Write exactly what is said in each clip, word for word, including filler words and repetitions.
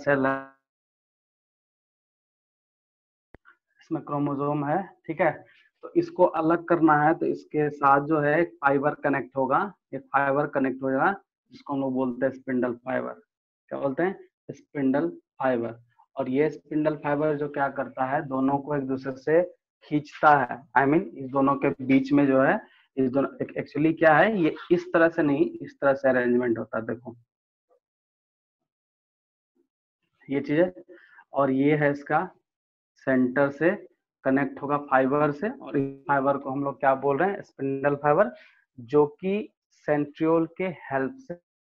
Cell है, इसमें chromosome है, ठीक है। तो इसको अलग करना है तो इसके साथ जो है एक फाइबर कनेक्ट होगा, एक फाइबर कनेक्ट हो जाएगा जिसको हम लोग बोलते हैं स्पिंडल फाइबर। क्या बोलते हैं? Spindle fibre. और ये स्पिंडल फाइबर जो क्या करता है, दोनों को एक दूसरे से खींचता है। आई I मीन mean, इस दोनों के बीच में जो है, इस दोनों एक्चुअली क्या है, ये इस तरह से नहीं, इस तरह से अरेंजमेंट होता है, देखो ये चीज है। और ये है इसका सेंटर से कनेक्ट होगा फाइबर से, और इस फाइबर को हम लोग क्या बोल रहे हैं? स्पिंडल फाइबर, जो कि सेंट्रियोल के हेल्प से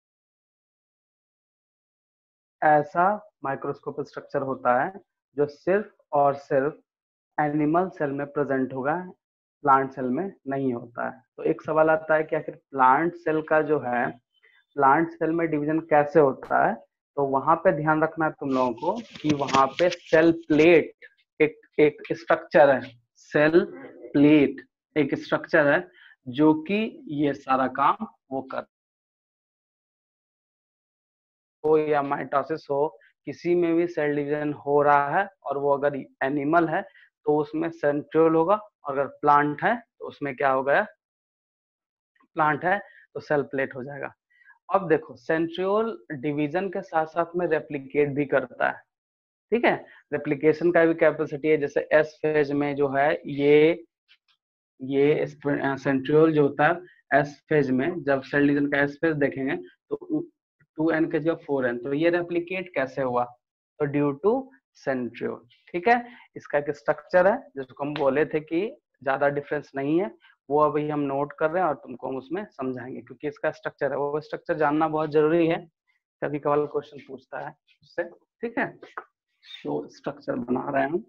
ऐसा माइक्रोस्कोपिक स्ट्रक्चर होता है जो सिर्फ और सिर्फ एनिमल सेल में प्रेजेंट होगा, प्लांट सेल में नहीं होता है। तो एक सवाल आता है कि आखिर प्लांट सेल का जो है, प्लांट सेल में डिवीजन कैसे होता है? तो वहां पे ध्यान रखना है तुम लोगों को कि वहां पे सेल प्लेट एक एक स्ट्रक्चर है, सेल प्लेट एक स्ट्रक्चर है जो कि ये सारा काम वो कर हो या माइटोसिस हो, किसी में भी सेल डिवीजन हो रहा है और वो अगर एनिमल है तो उसमें सेंट्रियोल होगा, और अगर प्लांट है तो उसमें क्या होगा? प्लांट है तो सेल प्लेट हो जाएगा। अब देखो, सेंट्रियोल डिवीजन के साथ साथ में रेप्लिकेट भी करता है, ठीक है। रेप्लिकेशन का भी कैपेसिटी है, जैसे एस फेज में जो है ये ये सेंट्रियोल जो होता है एस फेज में, जब सेल डिवीजन का एस फेज देखेंगे तो टू एन के जगह फोर एन, तो ये रेप्लिकेट कैसे हुआ? तो ड्यू टू सेंट्रियोल, ठीक है। इसका एक स्ट्रक्चर है जिसको हम बोले थे कि ज्यादा डिफरेंस नहीं है, वो अभी हम नोट कर रहे हैं और तुमको हम उसमें समझाएंगे, क्योंकि इसका स्ट्रक्चर है, वो स्ट्रक्चर जानना बहुत जरूरी है, कभी कभार क्वेश्चन पूछता है उससे, ठीक है। तो स्ट्रक्चर बना रहे हैं हम।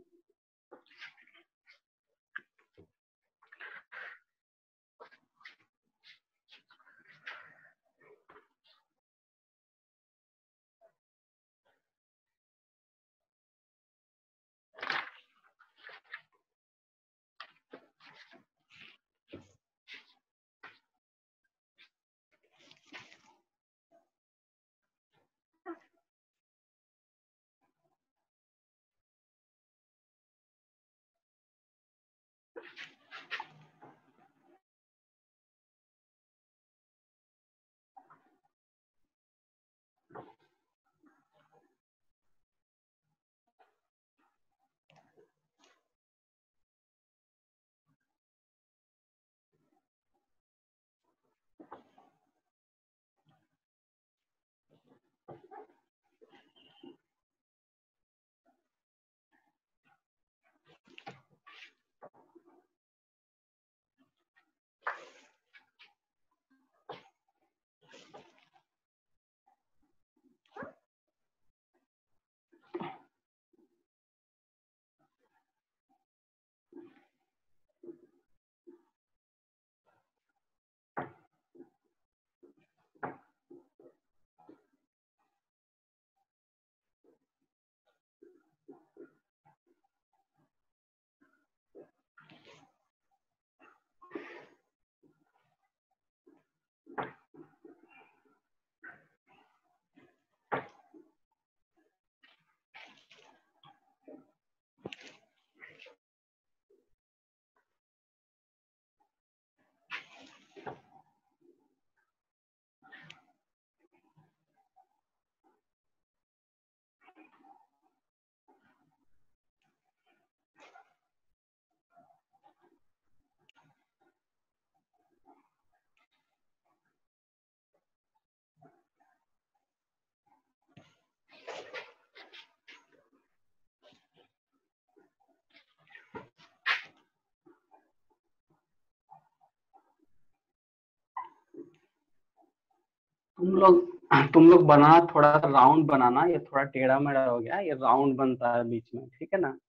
तुम लोग तुम लोग बना, थोड़ा सा राउंड बनाना, ये थोड़ा टेढ़ा मेढ़ा हो गया, ये राउंड बनता है बीच में, ठीक है ना,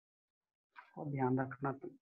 और ध्यान रखना तुम।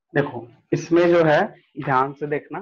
देखो इसमें जो है, ध्यान से देखना,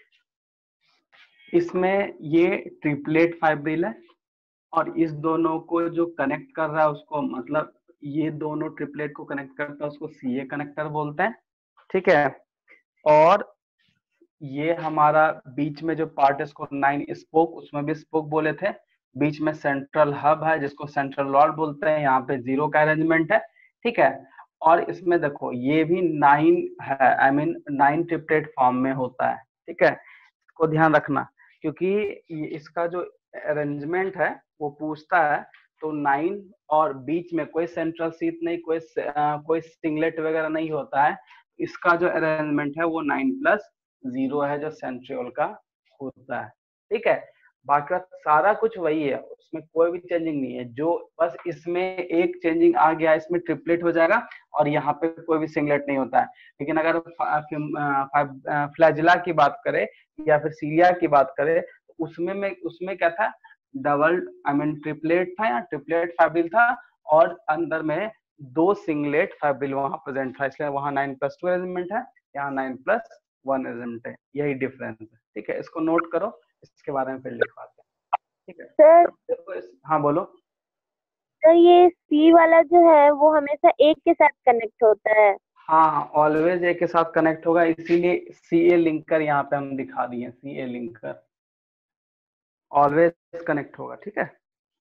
इसमें ये ट्रिपलेट फाइब्रिल है, और इस दोनों को जो कनेक्ट कर रहा है उसको, मतलब ये दोनों ट्रिपलेट को कनेक्ट करता है उसको सी ए कनेक्टर बोलते हैं, ठीक है। और ये हमारा बीच में जो पार्ट है इसको नाइन स्पोक, उसमें भी स्पोक बोले थे। बीच में सेंट्रल हब है जिसको सेंट्रल लॉर्ड बोलते हैं, यहाँ पे जीरो का अरेंजमेंट है, ठीक है। और इसमें देखो ये भी नाइन है, I mean nine triplet form में होता है, ठीक है। इसको ध्यान रखना, क्योंकि ये इसका जो अरेंजमेंट है वो पूछता है, तो नाइन और बीच में कोई सेंट्रल सीट नहीं, कोई आ, कोई सिंगलेट वगैरह नहीं होता है। इसका जो अरेंजमेंट है वो नाइन प्लस जीरो है जो सेंट्रियोल का होता है, ठीक है। बाकी सारा कुछ वही है, उसमें कोई भी चेंजिंग नहीं है। जो बस इसमें एक चेंजिंग आ गया, इसमें ट्रिपलेट हो जाएगा और यहाँ पे कोई भी सिंगलेट नहीं होता है। लेकिन अगर फ्लैजिला की बात करें या फिर सीलिया की बात करें, तो उसमें में उसमें क्या था, डबल आई मीन ट्रिपलेट था या ट्रिपलेट फाइब्रिल था, और अंदर में दो सिंगलेट फाइब्रिल वहां प्रेजेंट था, इसलिए वहां नाइन प्लस टू अरेंजमेंट है, यहाँ नाइन प्लस वन अरेंजमेंट है, यही डिफरेंस है, ठीक है। इसको नोट करो, इसके बारे में फिर लिख पाते हैं, ठीक है। सर देखो इस, हाँ बोलो। सर ये सी वाला जो है वो हमेशा एक के साथ कनेक्ट होता है। हाँ ऑलवेज एक के साथ कनेक्ट होगा, इसीलिए सी ए लिंकर यहाँ पे हम दिखा दिए, C A linker always connect होगा, ठीक है।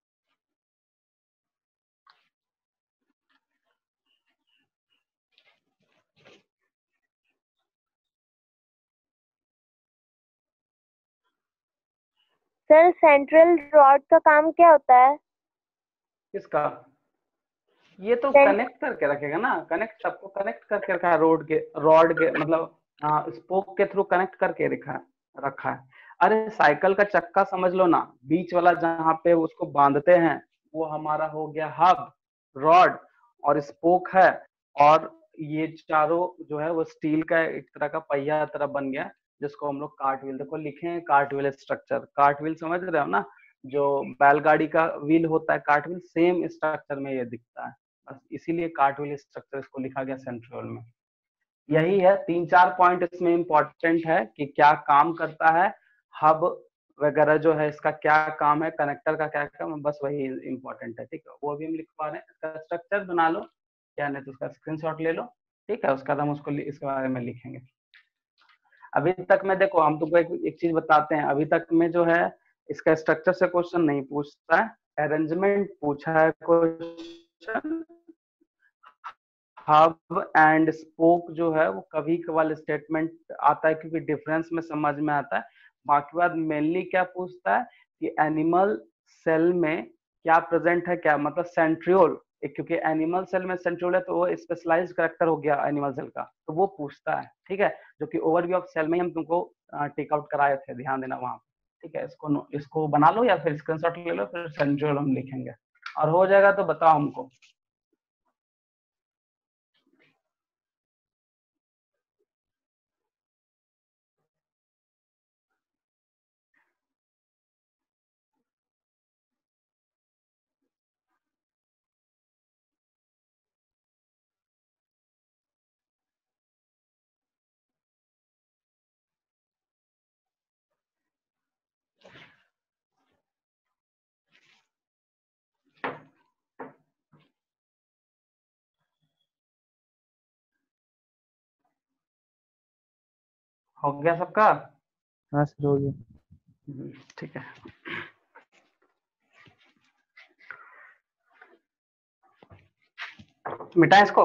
सर सेंट्रल रॉड का काम क्या होता है? किसका? ये तो सेंट कनेक्ट करके रखेगा ना, कनेक्ट सबको कनेक्ट करके रखा है, रोड के रॉड के मतलब स्पोक के थ्रू कनेक्ट करके रखा रखा है। अरे साइकिल का चक्का समझ लो ना, बीच वाला जहाँ पे उसको बांधते हैं वो हमारा हो गया हब, रॉड और स्पोक है। और ये चारों जो है वो स्टील का एक तरह का पहिया तरह बन गया, जिसको हम लोग कार्ट व्हील, देखो लिखे हैं cart wheel structure, cart wheel समझ रहे हो ना, जो बैलगाड़ी का व्हील होता है कार्ट व्हील, सेम स्ट्रक्चर में ये दिखता है, बस इसीलिए कार्ट व्हील स्ट्रक्चर इसको लिखा गया सेंट्रियोल में। यही है, तीन चार पॉइंट इसमें इंपॉर्टेंट है कि क्या काम करता है, हब वगैरह जो है इसका क्या काम है, कनेक्टर का क्या काम है, बस वही इंपॉर्टेंट है, ठीक है। वो भी हम लिख पा रहे हैं, इसका स्ट्रक्चर बना लो, क्या नहीं तो उसका स्क्रीनशॉट ले लो, ठीक है। उसका हम उसको इसके बारे में लिखेंगे। अभी तक में देखो हम तुमको एक, एक चीज बताते हैं, अभी तक में जो है इसका स्ट्रक्चर से क्वेश्चन नहीं पूछता है, अरेंजमेंट पूछा है क्वेश्चन, हब एंड स्पोक जो है वो कभी कभार स्टेटमेंट आता है क्योंकि डिफरेंस में समझ में आता है। बाकी बात मेनली क्या पूछता है कि एनिमल सेल में क्या प्रेजेंट है, क्या मतलब सेंट्रियोल, क्योंकि एनिमल सेल में सेंट्रियोल है तो वो स्पेशलाइज्ड करेक्टर हो गया एनिमल सेल का, तो वो पूछता है, ठीक है। जो कि ओवरव्यू ऑफ सेल में हम तुमको टेक आउट कराए थे, ध्यान देना वहां, ठीक है। इसको इसको बना लो या फिर स्क्रीनशॉट ले लो, फिर सेंट्रियोल हम लिखेंगे और हो जाएगा तो बताओ हमको। हो गया सबका? हाँ सर हो गया। हम्म, ठीक है। मिटाएं इसको।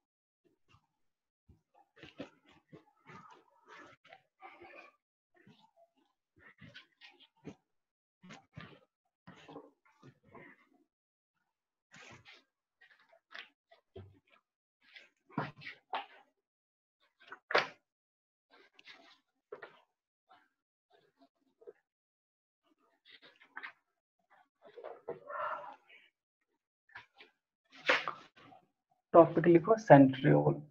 टॉपिक लिखो सेंट्रियोल।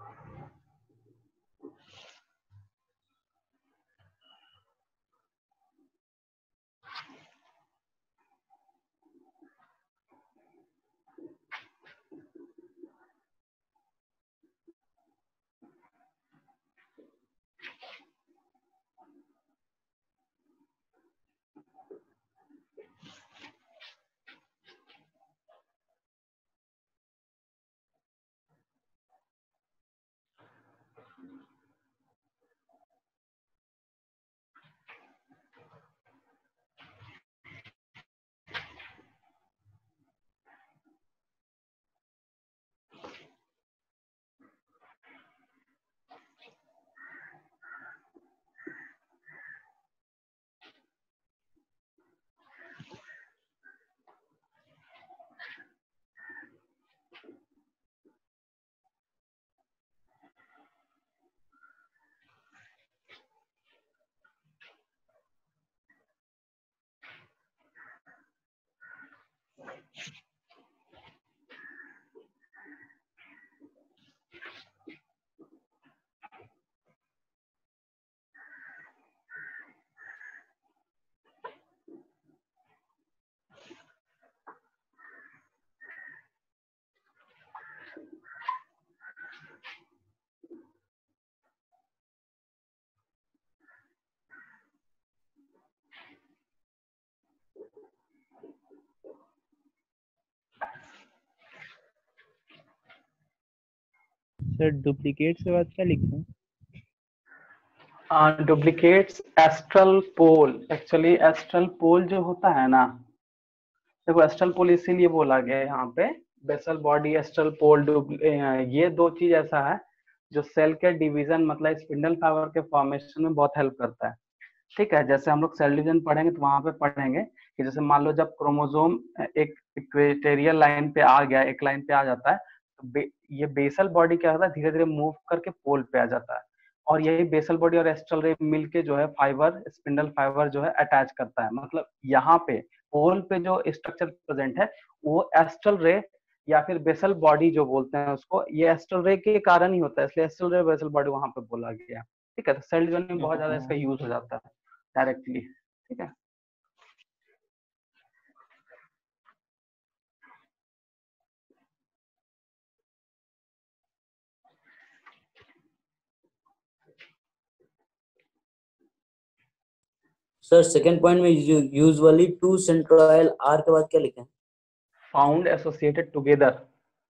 सर डुप्लीकेट के बाद क्या लिखते हैं? Duplicates astral pole. Actually astral pole जो होता है ना, देखो एस्ट्रल पोल इसीलिए बोला गया है यहाँ पे, बेसल बॉडी एस्ट्रल पोल, ये दो चीज ऐसा है जो सेल के डिवीजन मतलब स्पिंडल फाइबर के फॉर्मेशन में बहुत हेल्प करता है। ठीक है, जैसे हम लोग सेल डिवीजन पढ़ेंगे तो वहां पे पढ़ेंगे कि जैसे मान लो जब क्रोमोसोम एक इक्वेटोरियल लाइन पे आ गया, एक लाइन पे आ जाता है, तो बे, ये बेसल बॉडी क्या होता है, धीरे धीरे मूव करके पोल पे आ जाता है, और यही बेसल बॉडी और एस्ट्रल रे मिलके जो है फाइबर, स्पिंडल फाइबर जो है अटैच करता है। मतलब यहाँ पे पोल पे जो स्ट्रक्चर प्रेजेंट है वो एस्ट्रल रे या फिर बेसल बॉडी जो बोलते हैं उसको, ये एस्ट्रल रे के कारण ही होता है, इसलिए एस्ट्रल रे बेसल बॉडी वहां पे बोला गया। ठीक है, तो सेल डिवीजन में बहुत ज्यादा इसका यूज हो जाता है डायरेक्टली। ठीक है, सर सेकंड पॉइंट में यूजुअली टू सेंट्रोइड आर के बाद क्या लिखें? Found associated together.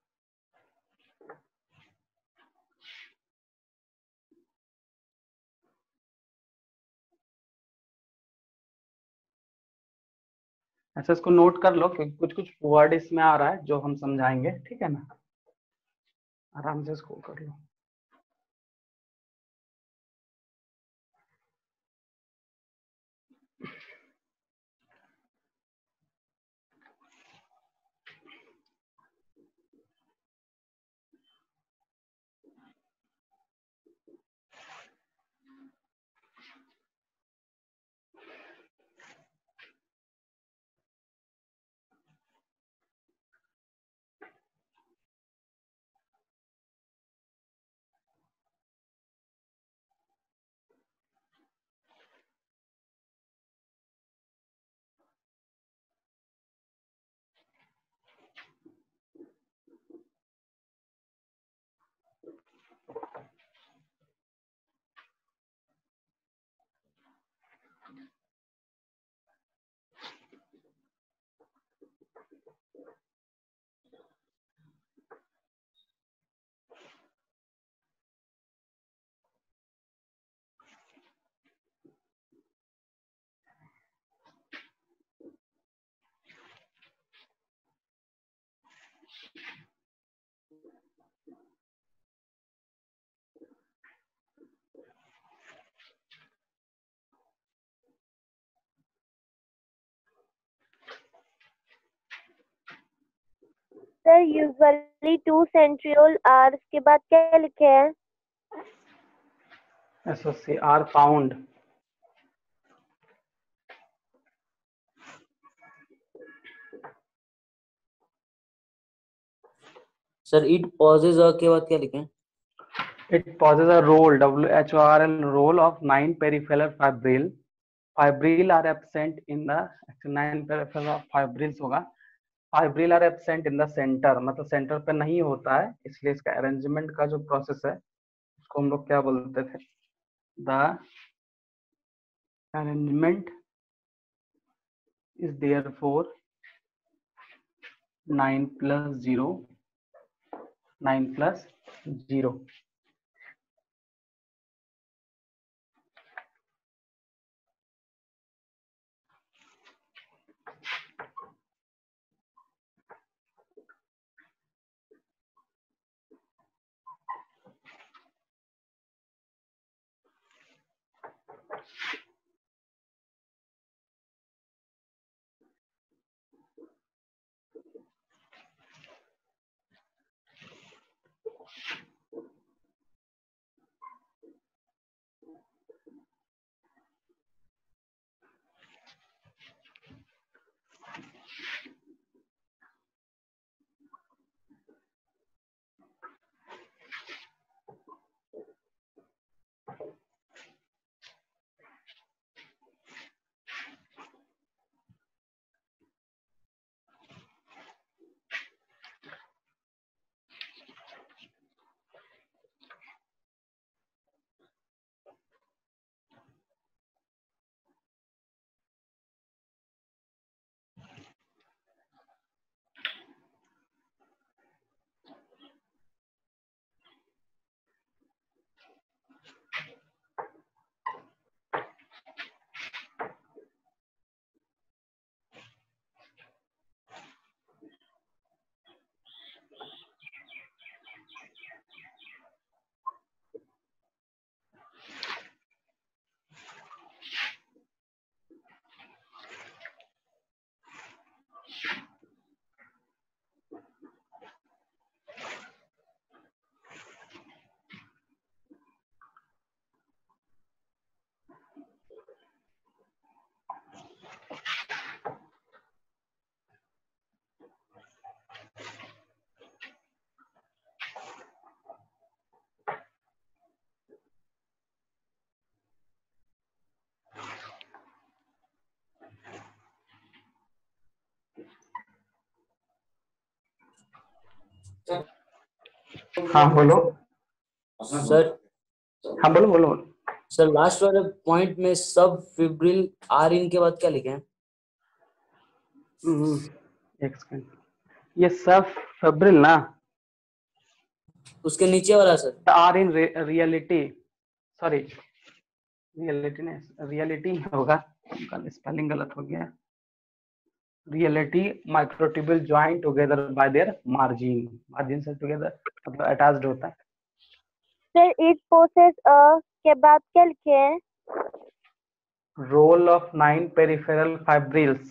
ऐसा इसको नोट कर लो क्योंकि कुछ कुछ वर्ड इसमें आ रहा है जो हम समझाएंगे। ठीक है ना, आराम से इसको कर लो। Sir usually two centriole are के बाद क्या लिखे हैं? Associate are found. Sir it possesses के बाद क्या लिखें? It possesses a role, W H O R L, role of nine peripheral fibril. Fibril are absent in the nine peripheral fibrils होगा. Fibril are absent in the center, मतलब centre पे नहीं होता है, इसलिए इसका अरेंजमेंट का जो प्रोसेस है उसको हम लोग क्या बोलते थे? The arrangement is therefore nine plus zero, nine plus zero. हाँ बोलो. सर हाँ बोलो बोलो बोलो. सर लास्ट वाले पॉइंट में सब फिब्रिल आर इन के बाद क्या लिखे हैं? हम्म, एक सेकंड. ये सब फेब्रिल ना, उसके नीचे वाला sir. Are in reality, sorry reality नहीं, रियलिटी होगा, स्पेलिंग गलत हो गया. Reality microtubule join together by their margin, margin से टुगेदर मतलब अटैच्ड होता है. सर इट पोसेस अ के बाद क्या लिखे हैं? Role of nine peripheral fibrils.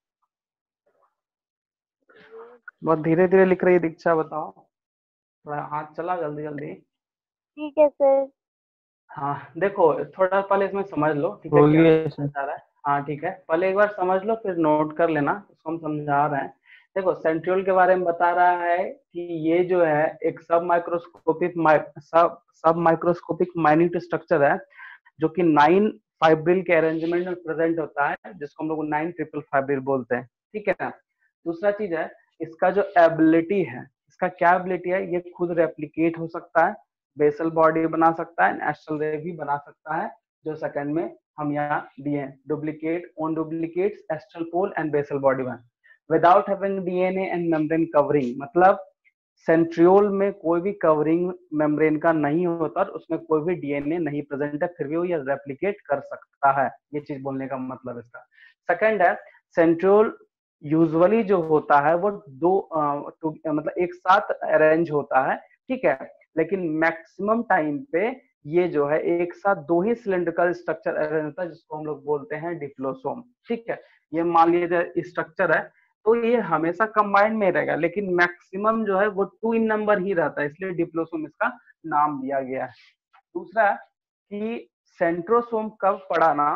बहुत धीरे धीरे लिख रही है दीक्षा, बताओ. थोड़ा हाथ चला जल्दी जल्दी. ठीक है सर. हाँ देखो, थोड़ा पहले इसमें समझ लो, ठीक है हो क्या गया सर. समझा रहा है. हाँ ठीक है, पहले एक बार समझ लो फिर नोट कर लेना, उसको हम समझा रहे हैं. देखो सेंट्रियोल के बारे में बता रहा है कि ये जो है एक सब माइक्रोस्कोपिक सब सब माइक्रोस्कोपिक माइन्यूट स्ट्रक्चर है जो कि नाइन फाइब्रिल के अरेंजमेंट में प्रेजेंट होता है, जिसको हम लोग नाइन ट्रिपल फाइब्रिल बोलते हैं. ठीक है ना. दूसरा चीज है इसका जो एबिलिटी है, इसका क्या एबिलिटी है, ये खुद रेप्लिकेट हो सकता है, बेसल बॉडी बना सकता है, एस्ट्रल रे भी बना सकता है, जो सेकंड में हम यहाँ दिए हैं. Duplicate own duplicates astral pole and basal body one without having DNA and membrane covering. मतलब सेंट्रियोल में कोई भी कवरिंग मेम्ब्रेन का नहीं होता और उसमें कोई भी डीएनए नहीं प्रेजेंट है, फिर भी वो ये रेप्लिकेट कर सकता है. ये चीज बोलने का मतलब इसका. सेकंड है सेंट्रियोल यूजुअली जो होता है वो दो आ, टू, मतलब एक साथ अरेंज होता है. ठीक है, लेकिन मैक्सिमम टाइम पे ये जो है एक साथ दो ही सिलेंड्रिकल स्ट्रक्चर अरेंज होता है, जिसको हम लोग बोलते हैं डिप्लोसोम. ठीक है, ये मान लीजिए स्ट्रक्चर है तो ये हमेशा कंबाइंड में रहेगा, लेकिन मैक्सिमम जो है वो टू इन नंबर ही रहता है, इसलिए डिप्लोसोम इसका नाम दिया गया है. दूसरा कि सेंट्रोसोम कब पड़ा नाम,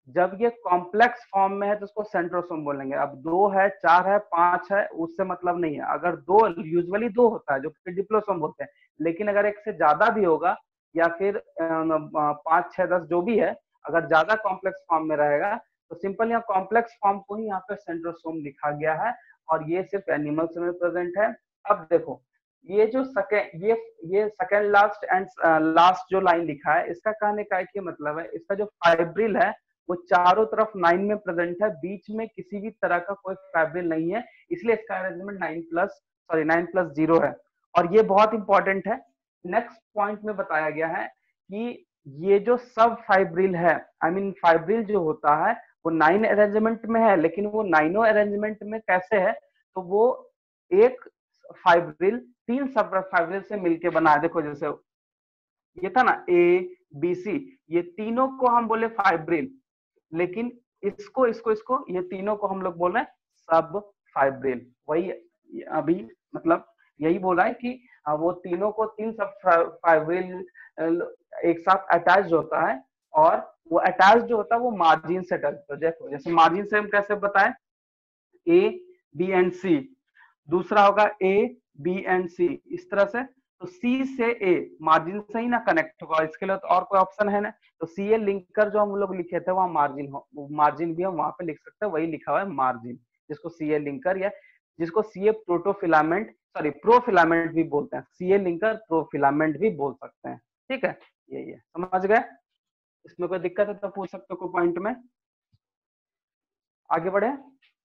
जब ये कॉम्प्लेक्स फॉर्म में है तो उसको सेंट्रोसोम बोलेंगे। अब दो है, चार है, पांच है, उससे मतलब नहीं है। अगर दो, यूजुअली दो होता है जो कि डिप्लोसोम बोलते हैं, लेकिन अगर एक से ज्यादा भी होगा या फिर पांच छह दस जो भी है, अगर ज्यादा कॉम्प्लेक्स फॉर्म में रहेगा तो सिंपल यहाँ कॉम्प्लेक्स फॉर्म को ही यहाँ पे सेंट्रोसोम लिखा गया है, और ये सिर्फ एनिमल्स में प्रेजेंट है। अब देखो ये जो सेकेंड ये ये सेकेंड लास्ट एंड लास्ट जो लाइन लिखा है, इसका कहने का एक ही मतलब है, इसका जो फाइब्रिल है वो चारों तरफ नाइन में प्रेजेंट है, बीच में किसी भी तरह का कोई फाइब्रिल नहीं है, इसलिए इसका arrangement nine plus sorry nine plus zero है। और ये बहुत इंपॉर्टेंट है, नेक्स्ट पॉइंट में बताया गया है कि ये जो सब फाइब्रिल है, आई मीन फाइब्रिल जो होता है वो नाइन अरेंजमेंट में है, लेकिन वो नाइनों अरेंजमेंट में कैसे है, तो वो एक फाइब्रिल तीन सब फाइब्रिल से मिलके बना है। देखो जैसे ये था ना ए बी सी, ये तीनों को हम बोले फाइब्रिल, लेकिन इसको इसको इसको ये तीनों को हम लोग बोल रहे हैं सब फाइब्रिल। वही अभी मतलब यही बोला है कि वो तीनों को तीन सब फाइब्रिल एक साथ अटैच होता है, और वो अटैच जो होता है वो मार्जिन से अटैच होता है। देखो जैसे मार्जिन से हम कैसे बताएं, ए बी एंड सी, दूसरा होगा ए बी एंड सी, इस तरह से। तो सी से ए मार्जिन से ही ना कनेक्ट होगा, इसके लिए तो और कोई ऑप्शन है ना। तो सी ए लिंकर जो हम लोग लिखे थे वहां मार्जिन हो, मार्जिन भी हम वहां पे लिख सकते हैं, वही लिखा हुआ है मार्जिन, जिसको सी ए लिंकर या जिसको सी ए प्रोटोफिलामेंट सॉरी प्रोफिलामेंट भी बोलते हैं, सी ए लिंकर प्रोफिलामेंट भी बोल सकते हैं। ठीक है, यही है, समझ गए। इसमें कोई दिक्कत है तो पूछ सकते हो कोई पॉइंट में। आगे बढ़े।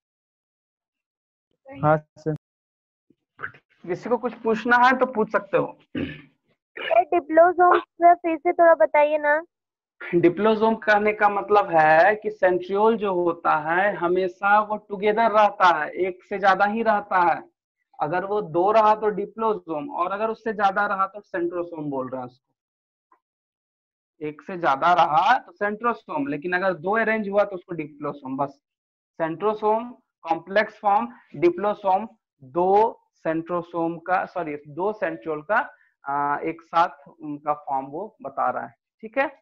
हाँ सर। किसी को कुछ पूछना है तो पूछ सकते हो। डिप्लोसोम फिर से थोड़ा बताइए ना। डिप्लोसोम कहने का मतलब है कि सेंट्रियोल जो होता है हमेशा वो टुगेदर रहता है, एक से ज्यादा ही रहता है। अगर वो दो रहा तो डिप्लोसोम, और अगर उससे ज्यादा रहा तो सेंट्रोसोम बोल रहे हैं उसको। एक से ज्यादा रहा तो सेंट्रोसोम, लेकिन अगर दो अरेंज हुआ तो उसको डिप्लोसोम। बस सेंट्रोसोम कॉम्प्लेक्स फॉर्म, डिप्लोसोम दो सेंट्रोसोम का सॉरी दो सेंट्रियोल का आ, एक साथ उनका फॉर्म वो बता रहा है। ठीक है,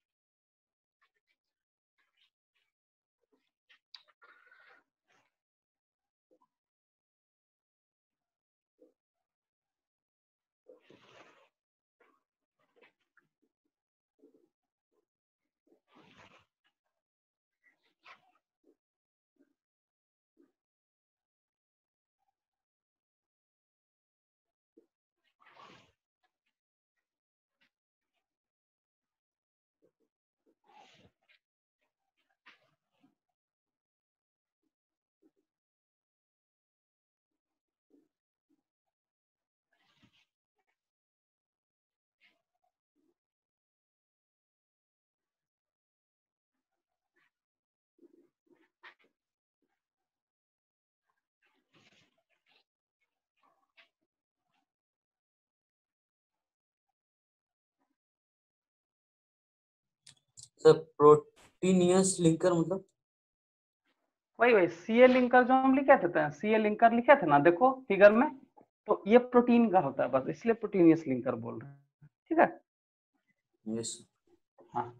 सर प्रोटीनियस लिंकर मतलब वही वही सी ए लिंकर जो हम लिखे थे, सी ए लिंकर लिखे थे ना, देखो फिगर में, तो ये प्रोटीन का होता है बस, इसलिए प्रोटीनियस लिंकर बोल रहे हैं। ठीक है, यस। हाँ।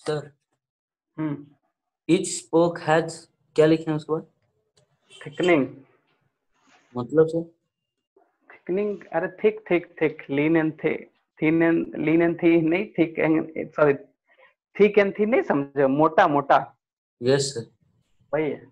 Sir hmm each spoke has क्या लिखे हैं उसके बाद? थिकनिंग। मतलब सर थिकनिंग, अरे thick thick thick, lean and थे, थीन एंड लीन एंड थी नहीं, thick and sorry, thick and थी नहीं समझे, मोटा मोटा, यस सर। वही है।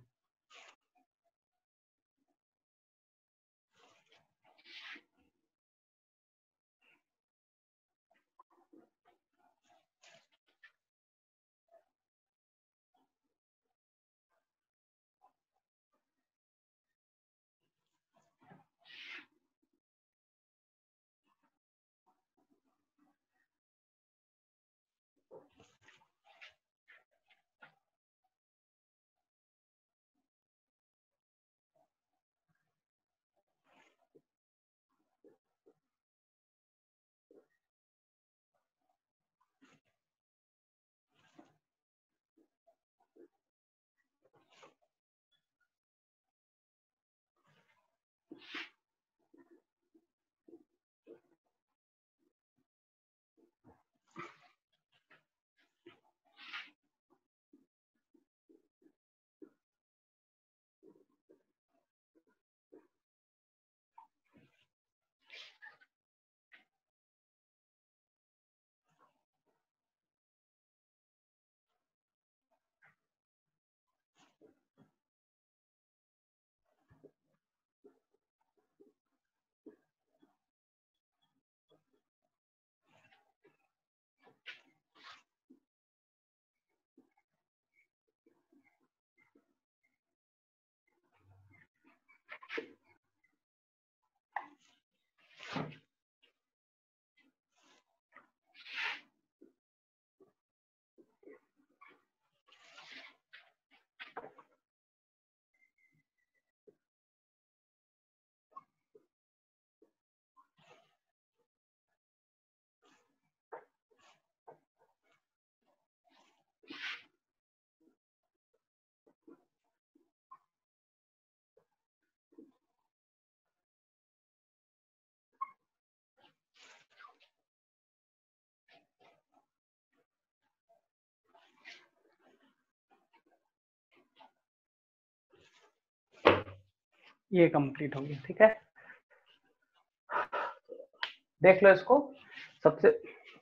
ये कंप्लीट हो गया, ठीक है। देख लो इसको, सबसे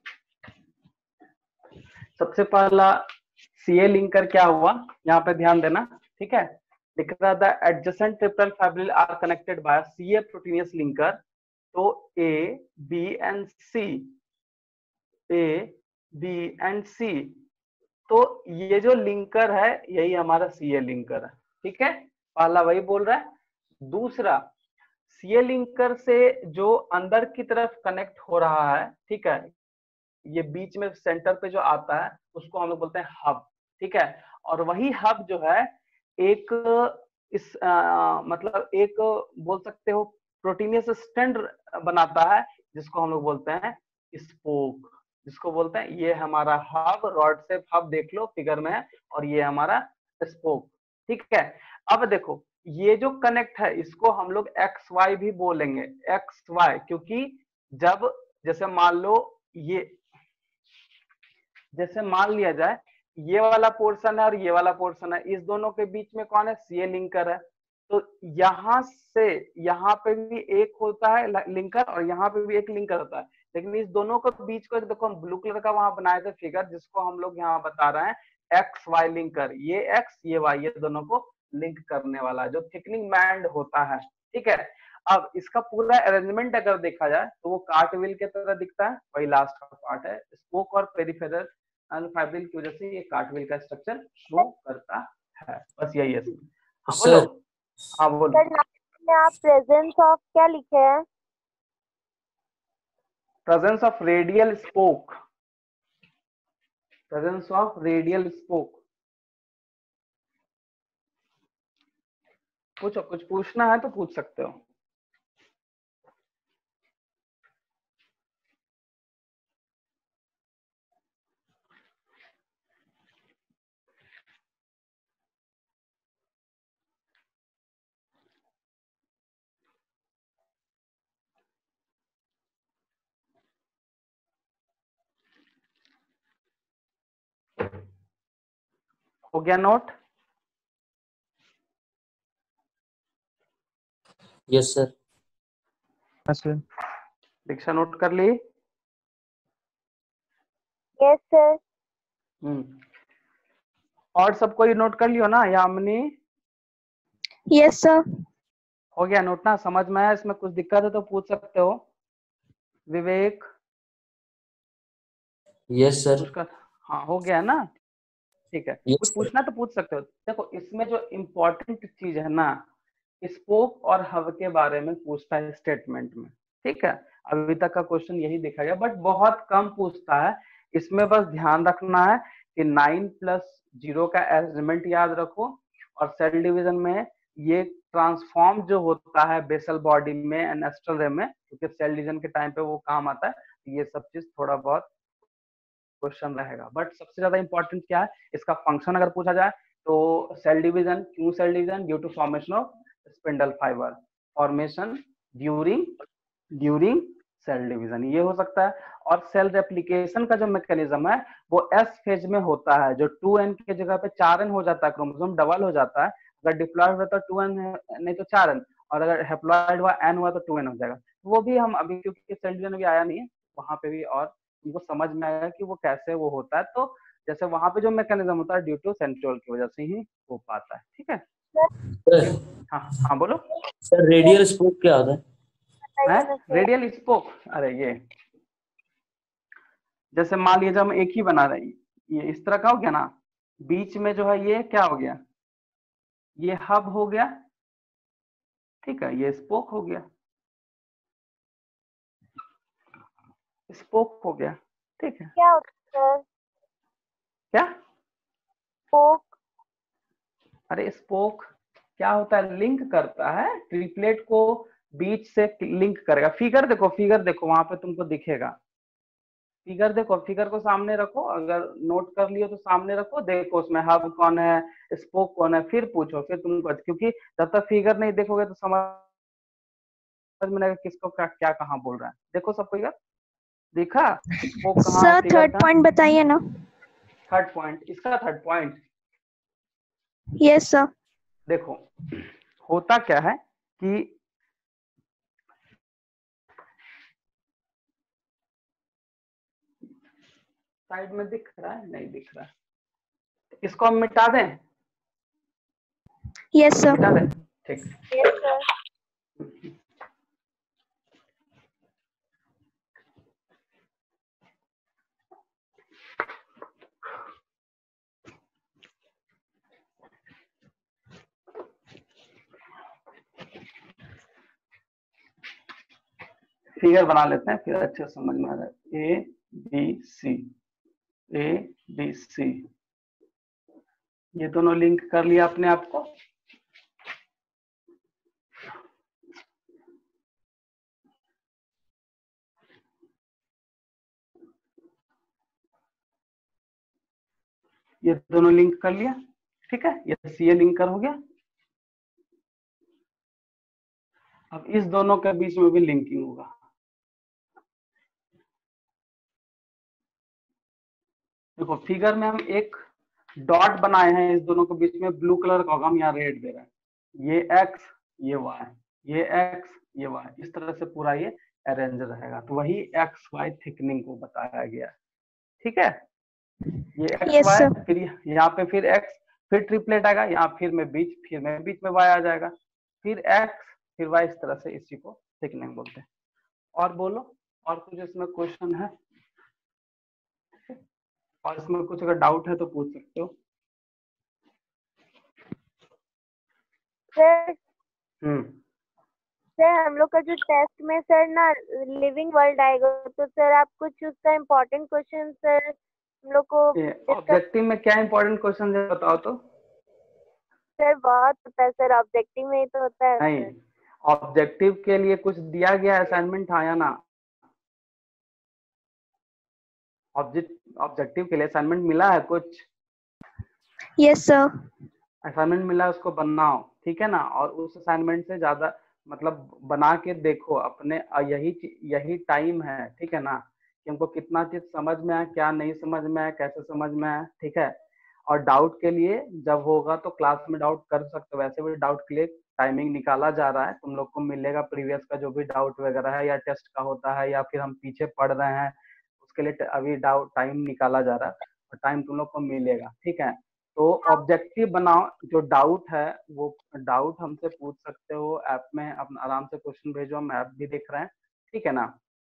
सबसे पहला सी ए लिंकर क्या हुआ, यहाँ पे ध्यान देना, ठीक है। लिख रहा था adjacent triple fibril are connected by C A proteinaceous linker, तो A B and C, A B and C, तो ये जो लिंकर है यही हमारा सी ए लिंकर है, ठीक है। पहला वही बोल रहा है। दूसरा, सी ए लिंकर से जो अंदर की तरफ कनेक्ट हो रहा है, ठीक है, ये बीच में सेंटर पे जो आता है उसको हम लोग बोलते हैं हब, ठीक है। और वही हब जो है एक इस आ, मतलब एक बोल सकते हो प्रोटीनियस स्टैंड बनाता है, जिसको हम लोग बोलते हैं स्पोक, जिसको बोलते हैं, ये हमारा हब, रॉड शेप हब देख लो फिगर में है, और ये हमारा स्पोक, ठीक है। अब देखो ये जो कनेक्ट है इसको हम लोग एक्स वाई भी बोलेंगे, एक्स वाई, क्योंकि जब जैसे मान लो ये, जैसे मान लिया जाए ये वाला पोर्शन है और ये वाला पोर्शन है, इस दोनों के बीच में कौन है, सी ए लिंकर है। तो यहां से यहाँ पे भी एक होता है लिंकर और यहाँ पे भी एक लिंकर होता है, लेकिन इस दोनों के बीच को देखो हम ब्लू कलर का वहां बनाए थे फिगर, जिसको हम लोग यहाँ बता रहे हैं एक्स वाई लिंकर, ये एक्स ये वाई, ये दोनों को लिंक करने वाला जो थिकनिंग बैंड होता है, ठीक है। अब इसका पूरा अरेंजमेंट अगर देखा जाए तो वो कार्टविल के तरह दिखता है, वही लास्ट का पार्ट है, स्पोक और पेरिफेरल फाइब्रिल की वजह से ये कार्टविल का स्ट्रक्चर शो करता है, बस यही है। हाँ बोलो, हाँ बोलो। सर लास्ट में आप प्रेजेंस ऑफ क्या लिखे हैं? Presence of radial spoke, presence of radial spoke. पूछो, कुछ पूछना है तो पूछ सकते हो। हो गया नोट? Yes sir. हाँ सर। दीक्षा नोट कर ली? Yes sir. हम्म और सब कोई नोट कर लियो ना? यामिनी? Yes sir. हो गया नोट ना? समझ में आया? इसमें कुछ दिक्कत है तो पूछ सकते हो। विवेक? Yes sir. उसका हाँ हो गया ना? ठीक है, यस कुछ सर। पूछना तो पूछ सकते हो। देखो इसमें जो इम्पोर्टेंट चीज है ना, स्पोक और हब के बारे में पूछता है स्टेटमेंट में। ठीक है, अभी तक का क्वेश्चन यही देखा गया, बट बहुत कम पूछता है। इसमें बस ध्यान रखना है कि नाइन प्लस जीरो का एलिमेंट याद रखो, और सेल डिवीजन में ये ट्रांसफॉर्म जो होता है बेसल बॉडी में एंड एस्ट्रल रे में, क्योंकि सेल डिवीजन के टाइम पे वो काम आता है। ये सब चीज थोड़ा बहुत क्वेश्चन रहेगा, बट सबसे ज्यादा इंपॉर्टेंट क्या है, इसका फंक्शन अगर पूछा जाए तो सेल डिवीजन, क्यों cell division? Due to formation of spindle fibre, formation during during cell division, ये हो सकता है। और सेल रेप्लिकेशन का जो मैकेनिज्म है वो एस फेज में होता है, जो टू एन के जगह पे चार एन हो जाता है, क्रोमोसोम डबल हो जाता है। अगर डिप्लॉयड हुआ तो टू एन, नहीं तो चार एन, और अगर हेप्लॉयड हुआ एन हुआ तो टू एन हो जाएगा। वो भी हम अभी, क्योंकि सेल डिवीजन अभी आया नहीं है, वहां पे भी और उनको समझ में आएगा कि वो कैसे वो होता है। तो जैसे वहां पे जो मैकेनिज्म होता है ड्यू टू सेंट्रियोल की वजह से ही हो पाता है। ठीक है, सर हाँ हाँ बोलो। सर रेडियल स्पोक क्या होता है? है बताइए ना सर। Radial spoke? अरे ये जैसे मान लीजिए हम एक ही बना रहे हैं, ये इस तरह का हो गया ना, बीच में जो है ये क्या हो गया, ये हब हो गया। ठीक है, ये स्पोक हो गया, स्पोक हो गया। ठीक है, क्या होता है सर? क्या? स्पोक? अरे स्पोक क्या होता है? लिंक करता है ट्रिपलेट को, बीच से लिंक करेगा। फिगर देखो, फिगर देखो, वहां पे तुमको दिखेगा। फिगर देखो, फिगर को सामने रखो, अगर नोट कर लियो तो सामने रखो, देखो उसमें हब कौन है, स्पोक कौन है, फिर पूछो, फिर तुमको, क्योंकि जब तक फिगर नहीं देखोगे तो समझ में नहीं किसको क्या, क्या कहाँ बोल रहा है। देखो सब फिगर देखा, स्पोक कहाँ है, सर फिगर थर्ड कहाँ? पॉइंट बताइए ना। थर्ड पॉइंट, इसका थर्ड पॉइंट यस सर। देखो, होता क्या है कि साइड में दिख रहा है, नहीं दिख रहा है, इसको हम मिटा दें? Yes sir. मिटा दें, ठीक। Yes sir. फिगर बना लेते हैं, फिर अच्छे से समझ में आ जाए। A B C, A B C, ये दोनों लिंक कर लिया अपने आप को। ये दोनों लिंक कर लिया, ठीक है, ये सी ए लिंक कर हो गया। अब इस दोनों के बीच में भी लिंकिंग होगा। देखो फिगर में हम एक डॉट बनाए हैं, इस दोनों के बीच में ब्लू कलर का होगा, हम यहाँ रेड दे रहे हैं। ये एक्स, ये वाई, ये एक्स, ये वाई, इस तरह से पूरा ये अरेंज रहेगा। तो वही एक्स वाई थिकनिंग को बताया गया। ठीक है, ये एक्स यस वाई, सर। फिर यहाँ पे फिर एक्स, फिर ट्रिपलेट आएगा, यहाँ फिर में बीच, फिर में बीच में वाई आ जाएगा, फिर एक्स, फिर वाई, इस तरह से इसी को थिकनिंग बोलते हैं। और बोलो, और कुछ इसमें क्वेश्चन है? और इसमें कुछ अगर डाउट है तो पूछ सकते हो। सर हम्म सर हम लोग का जो टेस्ट में सर ना लिविंग वर्ल्ड आएगा, तो सर आप कुछ उसका इम्पोर्टेंट क्वेश्चन सर हम लोग को डिस्कस। ऑब्जेक्टिव में क्या इंपॉर्टेंट क्वेश्चन है बताओ तो। सर बहुत होता है सर, ऑब्जेक्टिव में ही तो होता है नहीं, सर। ऑब्जेक्टिव के लिए कुछ दिया गया असाइनमेंट आया ना? ऑब्जेक्ट ऑब्जेक्टिव के लिए असाइनमेंट मिला है कुछ? Yes sir. असाइनमेंट मिला है, उसको बनाओ, ठीक है ना। और उस असाइनमेंट से ज्यादा मतलब बना के देखो अपने, यही यही टाइम है, ठीक है ना, कि हमको कितना चीज समझ में आया, क्या नहीं समझ में आया, कैसे समझ में आया, ठीक है। और डाउट के लिए जब होगा तो क्लास में डाउट कर सकते हो, वैसे भी डाउट के लिए टाइमिंग निकाला जा रहा है, तुम लोग को मिलेगा प्रीवियस का जो भी डाउट वगैरह है या टेस्ट का होता है या फिर हम पीछे पढ़ रहे हैं उसके लिए अभी डाउट टाइम निकाला जा रहा है और टाइम तुम लोग को मिलेगा, ठीक है। तो ऑब्जेक्टिव बनाओ, जो डाउट है वो डाउट हमसे पूछ सकते हो ऐप में, अपना आराम से क्वेश्चन भेजो, हम ऐप भी देख रहे हैं, ठीक है ना।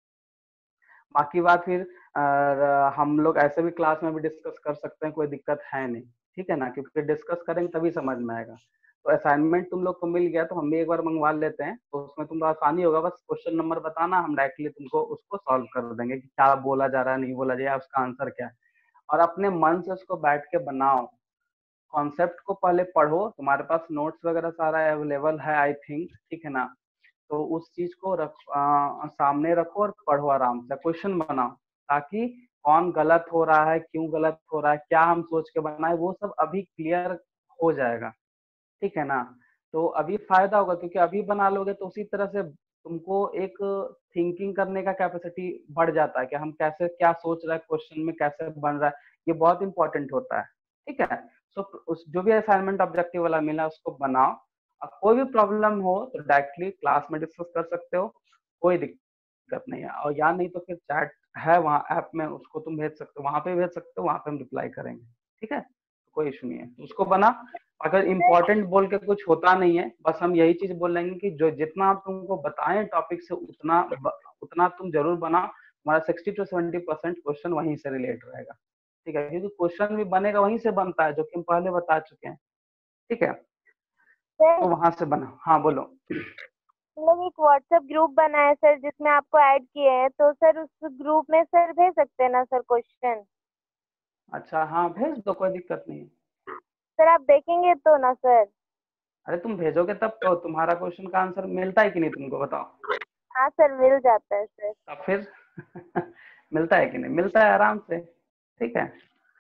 बाकी बात फिर आ, हम लोग ऐसे भी क्लास में भी डिस्कस कर सकते हैं, कोई दिक्कत है नहीं, ठीक है ना, क्योंकि डिस्कस करेंगे तभी समझ में आएगा। तो असाइनमेंट तुम लोग को मिल गया तो हम भी एक बार मंगवा लेते हैं, तो उसमें तुमको आसानी होगा, बस क्वेश्चन नंबर बताना, हम डायरेक्टली तुमको उसको सॉल्व कर देंगे कि क्या बोला जा रहा है, नहीं बोला जाए, उसका आंसर क्या है। और अपने मन से उसको बैठ के बनाओ, कॉन्सेप्ट को पहले पढ़ो, तुम्हारे पास नोट्स वगैरह सारा अवेलेबल है आई थिंक, ठीक है ना। तो उस चीज को रख आ, सामने रखो और पढ़ो आराम से, क्वेश्चन बनाओ, ताकि कौन गलत हो रहा है, क्यों गलत हो रहा है, क्या हम सोच के बनाए, वो सब अभी क्लियर हो जाएगा, ठीक है ना। तो अभी फायदा होगा, क्योंकि अभी बना लोगे तो उसी तरह से तुमको एक थिंकिंग करने का कैपेसिटी बढ़ जाता है कि हम कैसे क्या सोच रहे हैं, क्वेश्चन में कैसे बन रहा है, ये बहुत इंपॉर्टेंट होता है, ठीक है। सो उस जो भी असाइनमेंट ऑब्जेक्टिव वाला मिला उसको बनाओ, और कोई भी प्रॉब्लम हो तो डायरेक्टली क्लास में डिस्कस कर सकते हो, कोई दिक्कत नहीं है। और या नहीं तो फिर चैट है वहाँ ऐप में, उसको तुम भेज सकते हो, वहां पे भेज सकते हो, वहां पे हम रिप्लाई करेंगे, ठीक है, कोई इशू नहीं है, उसको बना। अगर इम्पोर्टेंट बोल के कुछ होता नहीं है, बस हम यही चीज बोलेंगे कि जो जितना आप तुमको बताएं टॉपिक से उतना उतना तुम जरूर बनाओ, हमारा sixty two seventy percent question वहीं से रिलेट रहेगा, ठीक है, क्योंकि क्वेश्चन भी बनेगा वहीं से बनता है, जो कि हम पहले बता चुके हैं, ठीक है, तो वहां से बना। हाँ बोलो। हम लोग एक व्हाट्सएप ग्रुप बना है सर, जिसमें आपको ऐड किए हैं, तो सर उस ग्रुप में सर भेज सकते हैं ना सर क्वेश्चन? अच्छा हाँ भेज दो, कोई दिक्कत नहीं है। सर आप देखेंगे तो ना सर? अरे तुम भेजोगे तब तो तुम्हारा क्वेश्चन का आंसर मिलता है कि नहीं तुमको बताओ। हाँ सर मिल जाता है सर। अब फिर मिलता है कि नहीं, मिलता है आराम से, ठीक है,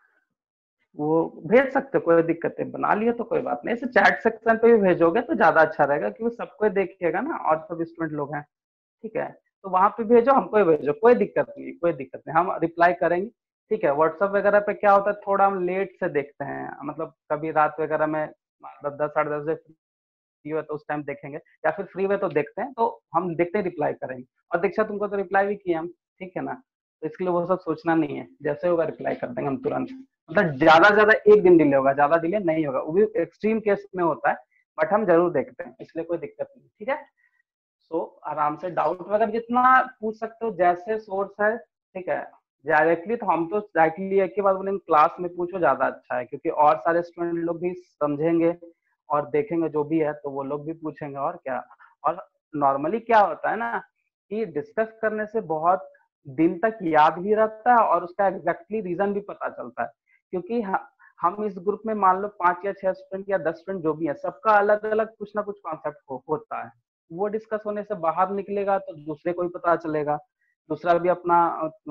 वो भेज सकते हो, कोई दिक्कत है, बना लियो तो कोई बात नहीं। ऐसे चैट सेक्शन पे भी भेजोगे तो ज्यादा अच्छा रहेगा, क्योंकि सबको देखिएगा ना और सब स्टूडेंट लोग हैं, ठीक है, तो वहां पे भेजो, हमको ही भेजो, कोई दिक्कत नहीं, कोई दिक्कत नहीं, हम रिप्लाई करेंगे, ठीक है। व्हाट्सएप वगैरह पे क्या होता है, थोड़ा हम लेट से देखते हैं, मतलब कभी रात वगैरह में मतलब दस साढ़े दस बजे फ्री हुआ तो उस टाइम देखेंगे, या फिर फ्री हुए तो देखते हैं, तो हम देखते ही रिप्लाई करेंगे। और दीक्षा तुमको तो रिप्लाई भी किए हम, ठीक है ना, तो इसके लिए वो सब सोचना नहीं है, जैसे होगा रिप्लाई कर देंगे हम तुरंत, मतलब ज्यादा ज्यादा एक दिन डिले होगा, ज्यादा डिले नहीं होगा, वो भी एक्सट्रीम केस में होता है, बट हम जरूर देखते हैं, इसलिए कोई दिक्कत नहीं, ठीक है। सो आराम से डाउट वगैरह जितना पूछ सकते हो, जैसे सोर्स है, ठीक है, डायरेक्टली तो हम तो डायरेक्टली एक ही बात बोलेंगे, क्लास में पूछो ज्यादा अच्छा है, क्योंकि और सारे स्टूडेंट लोग भी समझेंगे और देखेंगे जो भी है, तो वो लोग भी पूछेंगे, और क्या। और नॉर्मली क्या होता है ना कि डिस्कस करने से बहुत दिन तक याद भी रहता है और उसका एग्जैक्टली रीजन भी पता चलता है, क्योंकि हम इस ग्रुप में मान लो पांच या छह स्टूडेंट या दस स्टूडेंट जो भी है, सबका अलग अलग कुछ ना कुछ कॉन्सेप्ट हो, होता है, वो डिस्कस होने से बाहर निकलेगा तो दूसरे को भी पता चलेगा, दूसरा भी अपना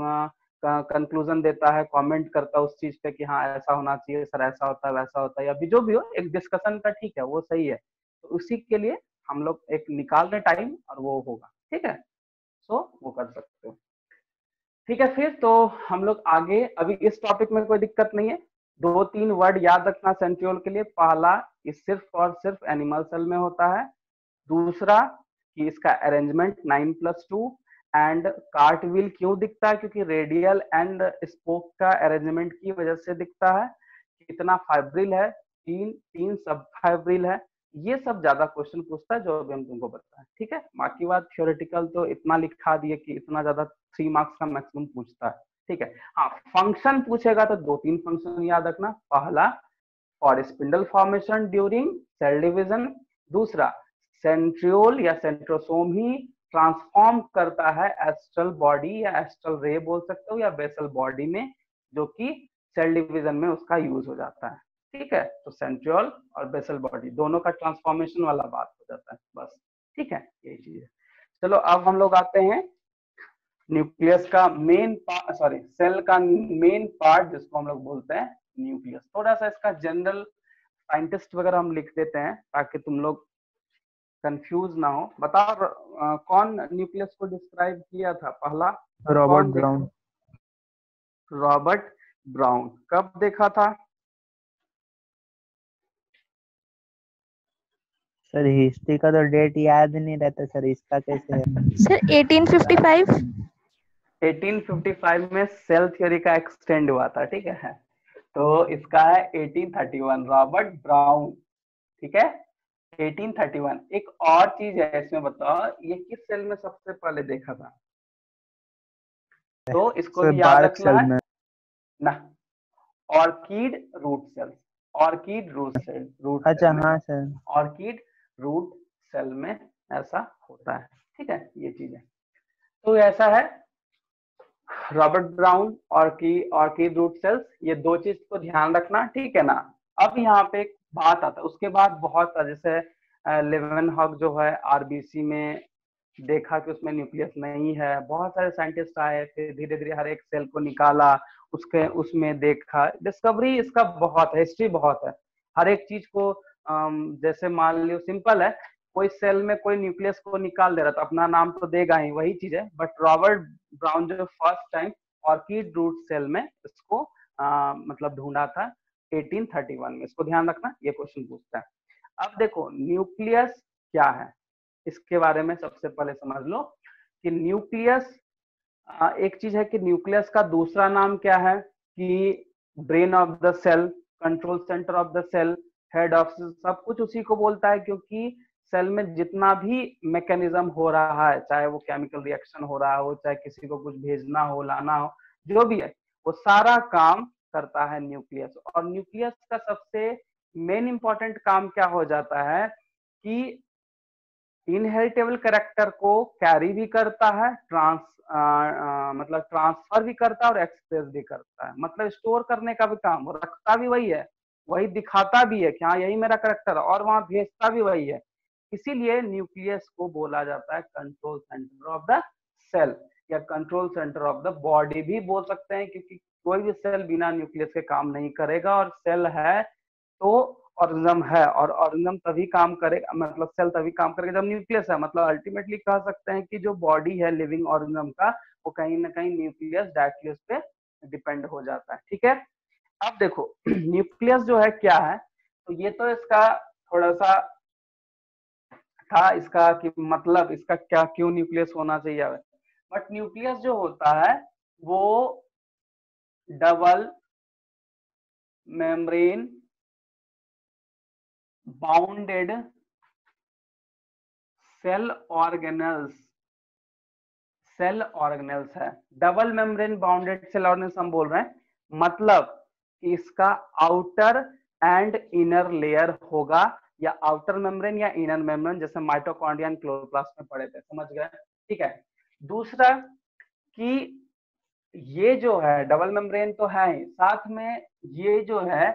कंक्लूजन देता है, कमेंट करता है उस चीज पे कि हाँ ऐसा होना चाहिए सर, ऐसा होता है वैसा होता है, या भी जो भी हो, एक डिस्कशन का, ठीक है, वो सही है, तो उसी के लिए हम लोग एक निकाल रहे टाइम और वो होगा, ठीक है, सो वो कर सकते हो, ठीक है। फिर तो हम लोग आगे, अभी इस टॉपिक में कोई दिक्कत नहीं है, दो तीन वर्ड याद रखना सेंट्रियोल के लिए, पहला ये सिर्फ और सिर्फ एनिमल सेल में होता है, दूसरा कि इसका arrangement nine plus two, and cart wheel क्यों दिखता है, क्योंकि रेडियल एंड स्पोक का अरेंजमेंट की वजह से दिखता है, कितना फाइब्रिल है, तीन तीन सब फाइब्रिल है, ये सब ज्यादा क्वेश्चन पूछता है, जो अभी हम तुमको बताएं, ठीक है। बाकी बात थ्योरेटिकल तो इतना लिखा दिए कि इतना ज्यादा थ्री मार्क्स का मैक्सिमम पूछता है, ठीक है। हाँ फंक्शन पूछेगा तो दो तीन फंक्शन याद रखना, पहला for spindle formation during cell division, दूसरा सेंट्रियोल या सेंट्रोसोम ही ट्रांसफॉर्म करता है एस्ट्रल बॉडी या एस्ट्रल रे बोल सकते हो या बेसल बॉडी में, जो कि सेल डिवीजन में उसका यूज हो जाता है, ठीक है। तो सेंट्रियोल और बेसल बॉडी दोनों का ट्रांसफॉर्मेशन वाला बात हो जाता है, बस, ठीक है, यही चीज है। चलो अब हम लोग आते हैं न्यूक्लियस का मेन पार्ट, सॉरी सेल का मेन पार्ट जिसको हम लोग बोलते हैं न्यूक्लियस। थोड़ा सा इसका जनरल साइंटिस्ट वगैरह हम लिख देते हैं ताकि तुम लोग कंफ्यूज ना हो। बताओ आ, कौन न्यूक्लियस को डिस्क्राइब किया था पहला? Robert Brown. Robert Brown. कब देखा था? सर हिस्ट्री का तो डेट याद नहीं रहता सर, इसका कैसे है? Sir eighteen fifty five. Eighteen fifty five में सेल थ्योरी का एक्सटेंड हुआ था, ठीक है। तो इसका है eighteen thirty one, Robert Brown, ठीक है, एटीन थर्टी वन। एक और चीज है इसमें, बताओ ये किस सेल में सबसे पहले देखा था? तो इसको सर भी याद बार्क रखना सेल है में। ना, orchid root cell, orchid root cell, root अच्छा सेल में, हाँ सर। ऑर्किड रूट सेल में ऐसा होता है, ठीक है, ये चीज है। तो ऐसा है रॉबर्ट ब्राउन और की ऑर्किड रूट सेल्स, ये दो चीज को ध्यान रखना, ठीक है ना। अब यहाँ पे एक बात आता है, उसके बाद बहुत जैसे लेवेनहॉक जो है आरबीसी में देखा कि उसमें न्यूक्लियस नहीं है, बहुत सारे साइंटिस्ट आए, फिर धीरे धीरे हर एक सेल को निकाला, उसके उसमें देखा, डिस्कवरी इसका बहुत है, हिस्ट्री बहुत है हर एक चीज को। जैसे मान लो सिंपल है, कोई सेल में कोई न्यूक्लियस को निकाल दे रहा तो अपना नाम तो देगा ही, वही चीज है। बट रॉबर्ट ब्राउन जो first time orchid root cell में इसको आ, मतलब ढूंढा था एटीन थर्टी वन में, इसको ध्यान रखना, ये क्वेश्चन पूछता है। अब देखो न्यूक्लियस क्या है, इसके बारे में सबसे पहले समझ लो कि न्यूक्लियस एक चीज है कि न्यूक्लियस का दूसरा नाम क्या है कि brain of the cell, control centre of the cell, head of, सब कुछ उसी को बोलता है, क्योंकि सेल में जितना भी मैकेनिज्म हो रहा है, चाहे वो केमिकल रिएक्शन हो रहा हो, चाहे किसी को कुछ भेजना हो, लाना हो, जो भी है, वो सारा काम करता है न्यूक्लियस। और न्यूक्लियस का सबसे मेन इंपॉर्टेंट काम क्या हो जाता है कि इनहेरिटेबल कैरेक्टर को कैरी भी करता है, ट्रांस आ, आ, मतलब ट्रांसफर भी करता है और एक्सप्रेस भी करता है, मतलब स्टोर करने का भी काम, वो रखता भी वही है, वही दिखाता भी है कि हाँ यही मेरा कैरेक्टर है, और वहां भेजता भी वही है। इसीलिए न्यूक्लियस को बोला जाता है control centre of the cell, या control centre of the body भी बोल सकते हैं, क्योंकि कोई भी सेल बिना न्यूक्लियस के काम नहीं करेगा, और सेल है तो ऑर्गेनिज्म है, और ऑर्गेनिज्म तभी काम करेगा, मतलब सेल तभी काम करेगा जब न्यूक्लियस है। मतलब अल्टीमेटली कह सकते हैं कि जो बॉडी है लिविंग ऑर्गेनिज्म का, वो कहीं ना कहीं न्यूक्लियस डायरेक्टली उस पे डिपेंड हो जाता है, ठीक है। अब देखो न्यूक्लियस जो है क्या है, तो ये तो इसका थोड़ा सा था इसका कि मतलब इसका क्या, क्यों न्यूक्लियस होना चाहिए, बट न्यूक्लियस जो होता है वो double membrane bounded cell organelles, cell organelles है। Double membrane bounded cell organelles हम बोल रहे हैं, मतलब कि इसका आउटर एंड इनर लेयर होगा, या आउटर मेम्ब्रेन या इनर मेम्ब्रेन, जैसे माइटोकॉन्ड्रिया एंड क्लोरोप्लास्ट में पढ़े थे, समझ गए, ठीक है। दूसरा कि ये जो है डबल मेम्ब्रेन तो है ही, साथ में ये जो है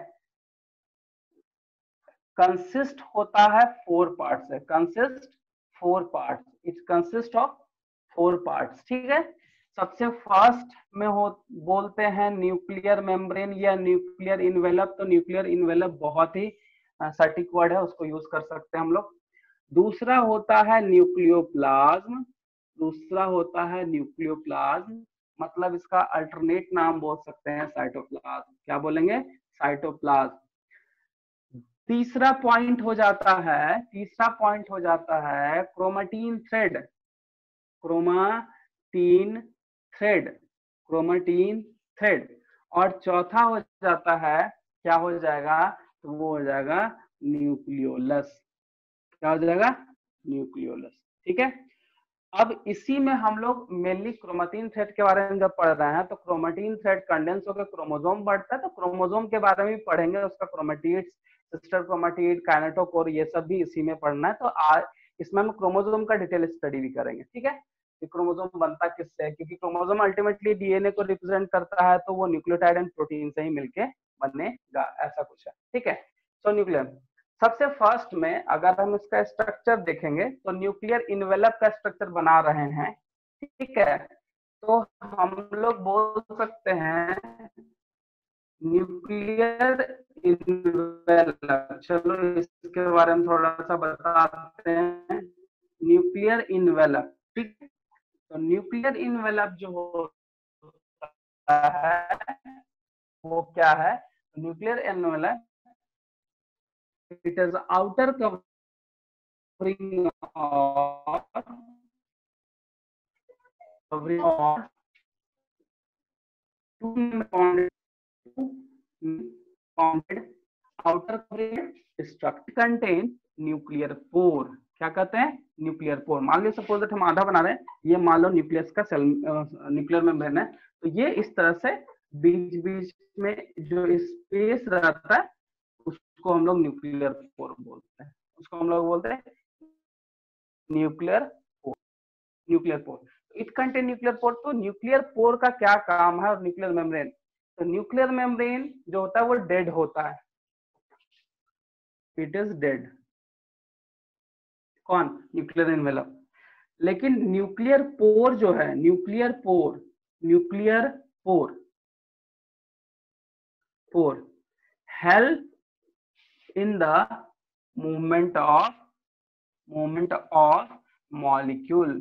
कंसिस्ट होता है फोर पार्ट से, consist four parts, it consist of four parts, ठीक है। सबसे फर्स्ट में हो बोलते हैं न्यूक्लियर मेम्ब्रेन या न्यूक्लियर इन्वेलप, तो न्यूक्लियर इन्वेलप बहुत ही सटीक वर्ड है, उसको यूज कर सकते हैं हम लोग। दूसरा होता है न्यूक्लियोप्लाज्म, दूसरा होता है न्यूक्लियोप्लाज्म, मतलब इसका अल्टरनेट नाम बोल सकते हैं साइटोप्लाज्म, क्या बोलेंगे, साइटोप्लाज्म। तीसरा पॉइंट हो जाता है, तीसरा पॉइंट हो जाता है chromatin thread, chromatin thread, chromatin thread. और चौथा हो जाता है, क्या हो जाएगा, तो वो हो जाएगा न्यूक्लियोलस, क्या हो जाएगा, न्यूक्लियोलस, ठीक है। अब इसी में हम लोग मेनली क्रोमेटिन थ्रेड के बारे में जब पढ़ रहे हैं, तो क्रोमेटिन थ्रेड कंडेंस होकर क्रोमोसोम बढ़ता है, तो क्रोमोसोम के बारे में भी पढ़ेंगे, उसका क्रोमेटिड्स, सिस्टर क्रोमेटिड, काइनेटोकोर, ये सब भी इसी में पढ़ना है। तो आज इसमें हम क्रोमोसोम का डिटेल स्टडी भी करेंगे, ठीक है, कि क्रोमोसोम बनता किससे है, क्योंकि क्रोमोसोम अल्टीमेटली डीएनए को रिप्रेजेंट करता है, तो वो न्यूक्लियोटाइड एंड प्रोटीन से ही मिलके बनेगा, ऐसा कुछ है, ठीक है। सो न्यूक्लियर, सबसे फर्स्ट में अगर हम इसका स्ट्रक्चर देखेंगे, तो न्यूक्लियर इन्वेलप का स्ट्रक्चर बना रहे हैं, ठीक है। तो हम लोग बोल सकते हैं न्यूक्लियर इन्वेलप, चलो इसके बारे में थोड़ा सा बताते हैं। न्यूक्लियर इन्वेलप, ठीक, तो न्यूक्लियर इन्वेलप जो होता है वो क्या है, nuclear envelope, it is outer cover covering or covering or two bonded two bonded outer covering structure contain nuclear pore. क्या कहते हैं? Nuclear pore. मान लो सपोज दैट हम आधा बना रहे हैं, ये मान लो न्यूक्लियस का सेल न्यूक्लियर मेम्ब्रेन है, तो ये इस तरह से बीच बीच में जो स्पेस रहता है उसको हम लोग न्यूक्लियर पोर बोलते हैं, उसको हम लोग बोलते हैं nuclear pore. Nuclear pore it contain nuclear pore. तो न्यूक्लियर पोर का क्या काम है और न्यूक्लियर मेम्ब्रेन, तो न्यूक्लियर मेम्ब्रेन जो होता है वो डेड होता है, इट इज डेड। कौन? Nuclear envelope. लेकिन न्यूक्लियर पोर जो है, nuclear pore nuclear pore pore help in the movement of movement of molecule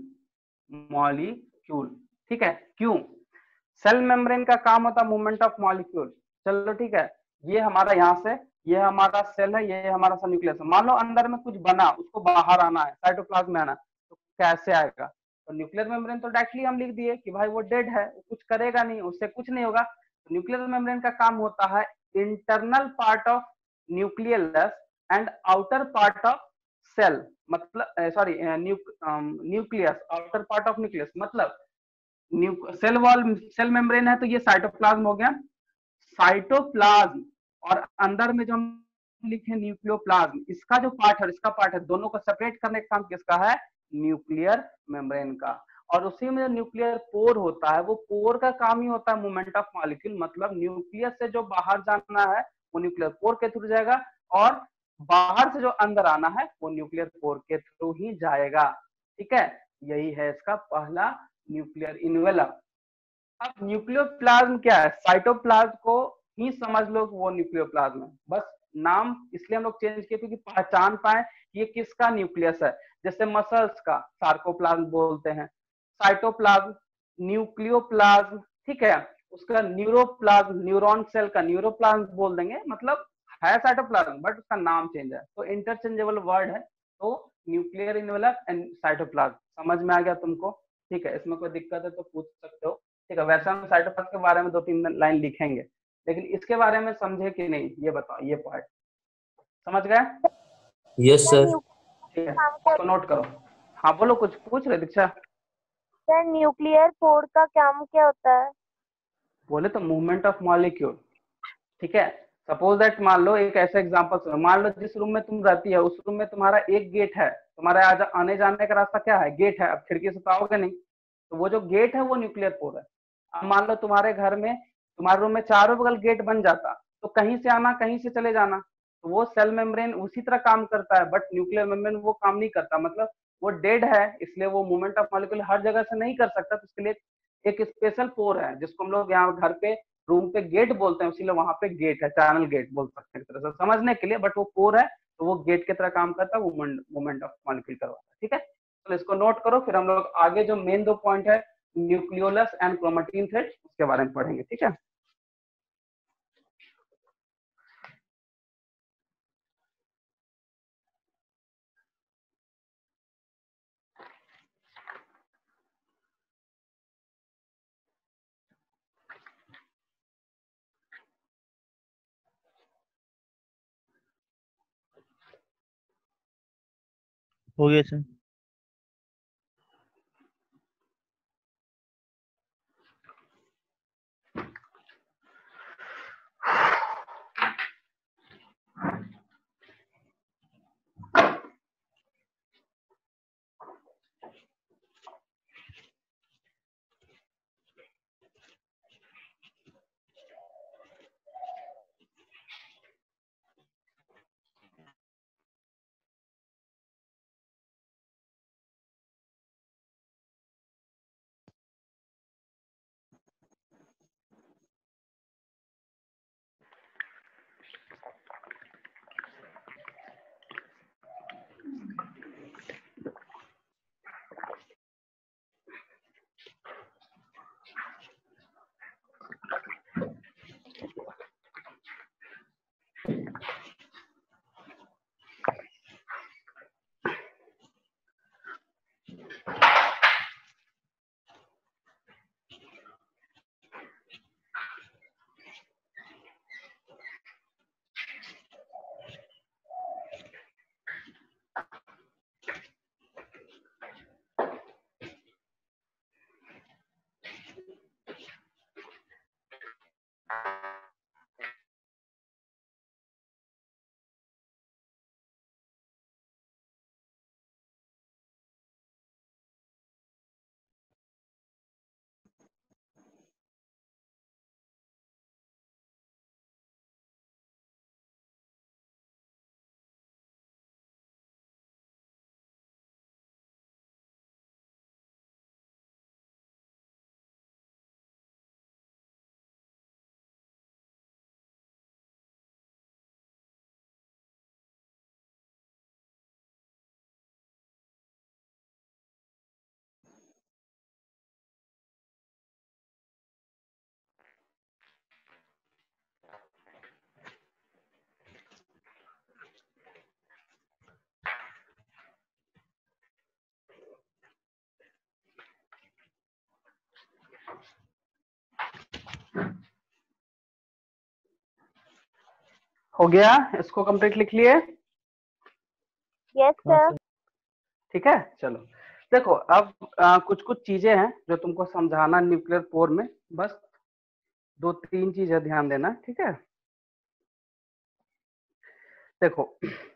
molecule ठीक है। क्यों? सेल मेम्ब्रेन का काम होता है मूवमेंट ऑफ मॉलिक्यूल। चलो ठीक है, ये हमारा यहाँ से, ये हमारा सेल है, ये हमारा सा न्यूक्लियस है। मान लो अंदर में कुछ बना, उसको बाहर आना है, साइटोप्लाज्म में आना, तो कैसे आएगा? तो न्यूक्लियर मेम्ब्रेन तो डायरेक्टली हम लिख दिए कि भाई वो डेड है, वो कुछ करेगा नहीं, उससे कुछ नहीं होगा। तो न्यूक्लियर मेम्ब्रेन का काम होता है internal part of nucleus and outer part of cell, मतलब sorry nucleus, outer part of nucleus मतलब सेल वॉल, सेल मेम्ब्रेन है तो ये साइटोप्लाज्म हो गया, साइटोप्लाज्म, और अंदर में जो हम लिखे न्यूक्लियोप्लाज्म, इसका जो पार्ट है, इसका पार्ट है, दोनों को सेपरेट करने का काम किसका है? न्यूक्लियर मेम्ब्रेन का। और उसी में जो न्यूक्लियर पोर होता है, वो पोर का काम ही होता है मूवमेंट ऑफ मॉलिक्यूल, मतलब न्यूक्लियस से जो बाहर जाना है वो न्यूक्लियर पोर के थ्रू जाएगा, और बाहर से जो अंदर आना है वो न्यूक्लियर पोर के थ्रू ही जाएगा। ठीक है, यही है इसका पहला न्यूक्लियर इन्वेलप। अब न्यूक्लियोप्लाज्म क्या है? साइटोप्लाज्म को ही समझ लो वो न्यूक्लियोप्लाज्म है, बस नाम इसलिए हम लोग चेंज किए क्योंकि पहचान पाए ये किसका न्यूक्लियस है। जैसे मसल्स का सार्कोप्लाज्म बोलते हैं, साइटोप्लाज्म, न्यूक्लियोप्लाज्म, ठीक है, उसका न्यूरोप्लाज्म, न्यूरॉन सेल का न्यूरोप्लाज्म बोल देंगे, मतलब है साइटोप्लाज्म बट उसका नाम चेंज है, तो इंटरचेंजेबल वर्ड है। तो न्यूक्लियर इन्वेलप एंड साइटोप्लाज्म समझ में आ गया तुमको? ठीक है, इसमें कोई दिक्कत है तो पूछ सकते हो। ठीक है, वैसे हम साइटोप्लाज्म के बारे में दो तीन लाइन लिखेंगे, लेकिन इसके बारे में समझे कि नहीं ये बताओ, ये पार्ट समझ गए? Yes sir. ठीक है, तो नोट करो। हाँ बोलो, कुछ पूछ रहे दीक्षा? सर न्यूक्लियर पोर का काम क्या होता है? बोले तो मूवमेंट ऑफ मॉलिक्यूल। ठीक है, सपोज दैट मान लो एक ऐसा एग्जांपल सुनो, मान लो जिस रूम में तुम रहती है उस रूम में तुम्हारा एक गेट है, तुम्हारे आने जाने का रास्ता क्या है? गेट है। अब खिड़की से तो आओगे नहीं, तो वो जो गेट है वो न्यूक्लियर पोर है। अब मान लो तुम्हारे घर में, तुम्हारे रूम में चारों बगल गेट बन जाता, तो कहीं से आना कहीं से चले जाना, तो वो सेल मेम्ब्रेन उसी तरह काम करता है, बट न्यूक्लियर मेम्ब्रेन वो काम नहीं करता, मतलब वो डेड है, इसलिए वो मूवमेंट ऑफ मॉलिक्यूल हर जगह से नहीं कर सकता। तो उसके लिए एक स्पेशल पोर है जिसको हम लोग यहाँ घर पे रूम पे गेट बोलते हैं, इसीलिए वहां पे गेट है, चैनल गेट बोल सकते हैं एक तरह से समझने के लिए, बट वो पोर है तो वो गेट की तरह काम करता है, मूवमेंट ऑफ मॉलिक्यूल करवाता है। ठीक है, तो इसको नोट करो, फिर हम लोग आगे जो मेन दो पॉइंट है न्यूक्लियोलस एंड क्रोमेटिन थ्रेड उसके बारे में पढ़ेंगे। ठीक है, हो गया सर। हो गया, इसको कंप्लीट लिख लिए? यस हाँ सर। सर। ठीक है, चलो देखो अब आ, कुछ कुछ चीजें हैं जो तुमको समझाना न्यूक्लियर पोर में, बस दो तीन चीजें ध्यान देना, ठीक है। देखो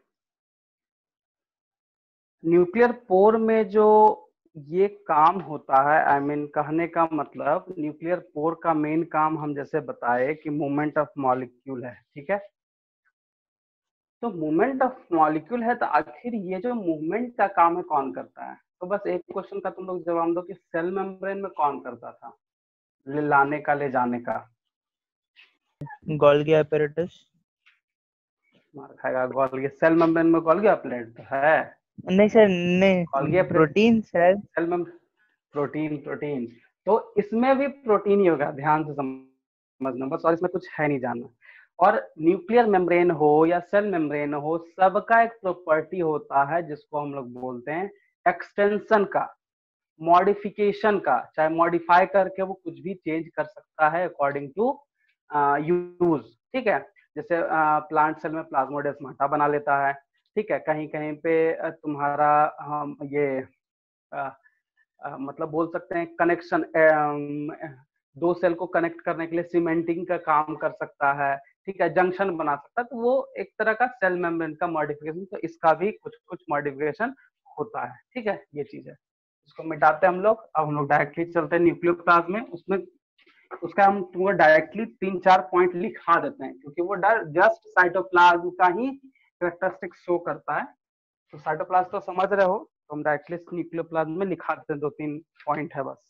न्यूक्लियर पोर में जो ये काम होता है, आई I मीन mean, कहने का मतलब न्यूक्लियर पोर का मेन काम हम जैसे बताए कि मूवमेंट ऑफ मॉलिक्यूल है, ठीक है। तो मूवमेंट ऑफ मॉलिक्यूल है, तो आखिर ये जो मूवमेंट का काम है कौन करता है? तो बस एक क्वेश्चन का तुम लोग जवाब दो कि सेल मेम्ब्रेन में कौन करता था ले लाने का, ले जाने का? Golgi apparatus। मार खाएगा गोल्गी। सेल मेम्ब्रेन में गोल्गी अपलेट तो है, नहीं सर, नहीं, गोल्गी प्रोटीन सर। सेल में प्रोटीन, प्रोटीन तो इसमें भी प्रोटीन ही होगा, ध्यान से समझना बस, और इसमें कुछ है नहीं जानना। और न्यूक्लियर मेम्ब्रेन हो या सेल मेम्ब्रेन हो, सबका एक प्रॉपर्टी होता है जिसको हम लोग बोलते हैं एक्सटेंशन का, मॉडिफिकेशन का। चाहे मॉडिफाई करके वो कुछ भी चेंज कर सकता है अकॉर्डिंग टू यूज, ठीक है। जैसे प्लांट सेल में प्लाज्मोडेस्माटा बना लेता है, ठीक है। कहीं कहीं पे तुम्हारा हम ये आ, आ, मतलब बोल सकते हैं कनेक्शन, दो सेल को कनेक्ट करने के लिए सीमेंटिंग का काम कर सकता है, ठीक है, जंक्शन बना सकता है। तो वो एक तरह का सेल मेम्ब्रेन का मॉडिफिकेशन, तो इसका भी कुछ कुछ मॉडिफिकेशन होता है, ठीक है। ये चीज है, इसको मिटाते हैं हम लोग। अब हम लोग डायरेक्टली चलते हैं न्यूक्लियोप्लाज्म में। उसमें उसका हम तुमको डायरेक्टली तीन चार पॉइंट लिखा देते हैं, क्योंकि वो जस्ट साइटोप्लाज्म का ही कैरेक्टरिस्टिक शो करता है। तो साइटोप्लाज्म तो समझ रहे हो, तो हम डायरेक्टली न्यूक्लियोप्लाज्म में लिखा देते हैं, दो तीन पॉइंट है बस।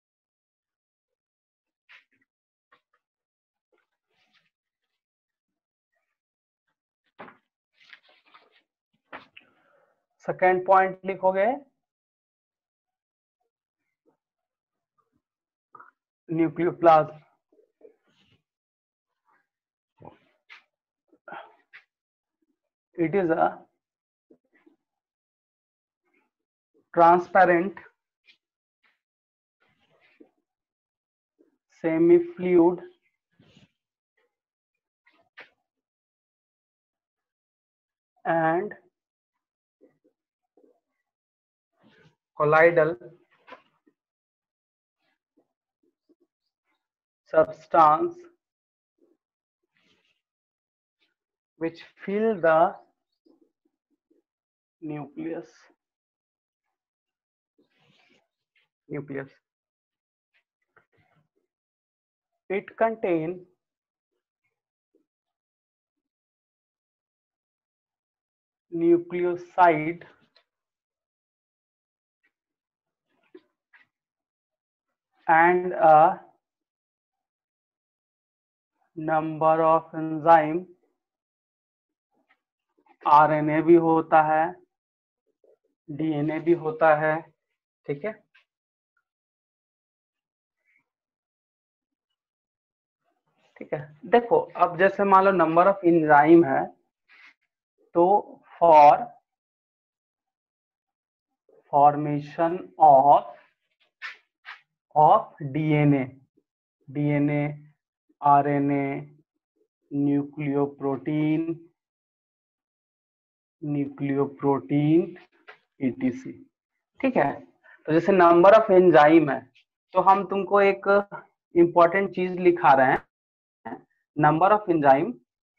सेकेंड पॉइंट लिखोगे nucleoplasm it is a transparent semi-fluid and colloidal substance which fill the nucleus nucleus it contain nucleoside and a number of enzyme, RNA भी होता है, डीएनए भी होता है, ठीक है। ठीक है, देखो अब जैसे मान लो नंबर ऑफ एंजाइम है, तो for formation of of DNA, DNA, RNA, nucleoprotein, nucleoprotein etc, ठीक है। तो जैसे नंबर ऑफ एंजाइम है, तो हम तुमको एक इंपॉर्टेंट चीज लिखा रहे हैं, number of enzyme,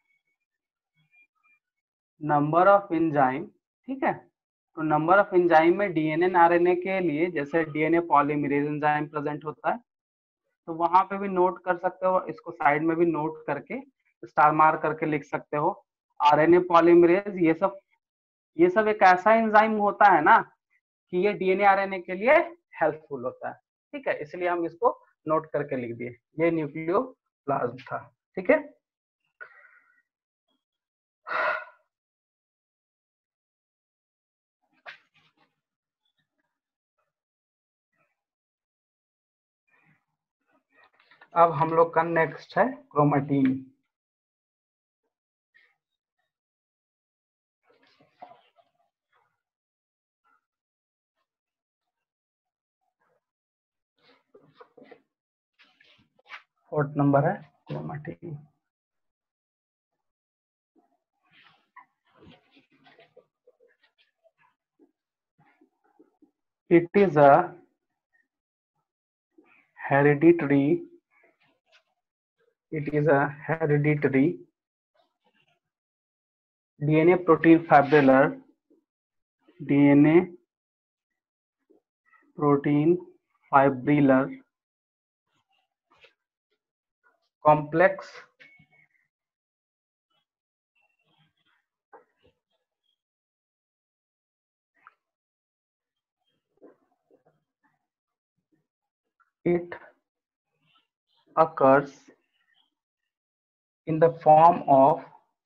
number of enzyme, ठीक है। तो नंबर ऑफ एंजाइम में डीएनए आरएनए के लिए जैसे डीएनए पॉलीमरेज एंजाइम प्रेजेंट होता है, तो वहां पे भी नोट कर सकते हो, इसको साइड में भी नोट करके स्टार मार्क करके लिख सकते हो। आरएनए पॉलीमरेज, ये सब ये सब एक ऐसा एंजाइम होता है ना कि ये डीएनए आरएनए के लिए हेल्पफुल होता है, ठीक है। इसलिए हम इसको नोट करके लिख दिए, ये न्यूक्लियोप्लाज्म था, ठीक है। अब हम लोग का नेक्स्ट है क्रोमेटिन। फोर्थ नंबर है chromatin. it is a hereditary it is a hereditary D N A protein fibrillar D N A protein fibrillar complex it occurs in the form of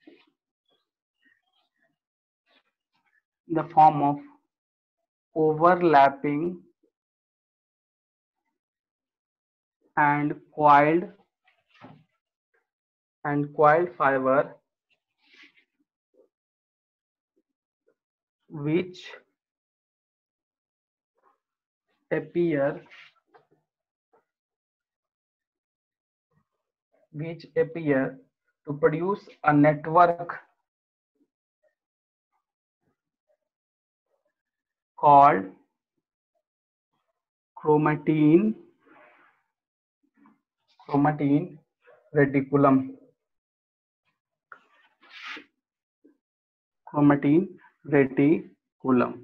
in the form of overlapping and coiled and coiled fiber which appear which appear to produce a network called chromatin chromatin reticulum chromatin reticulum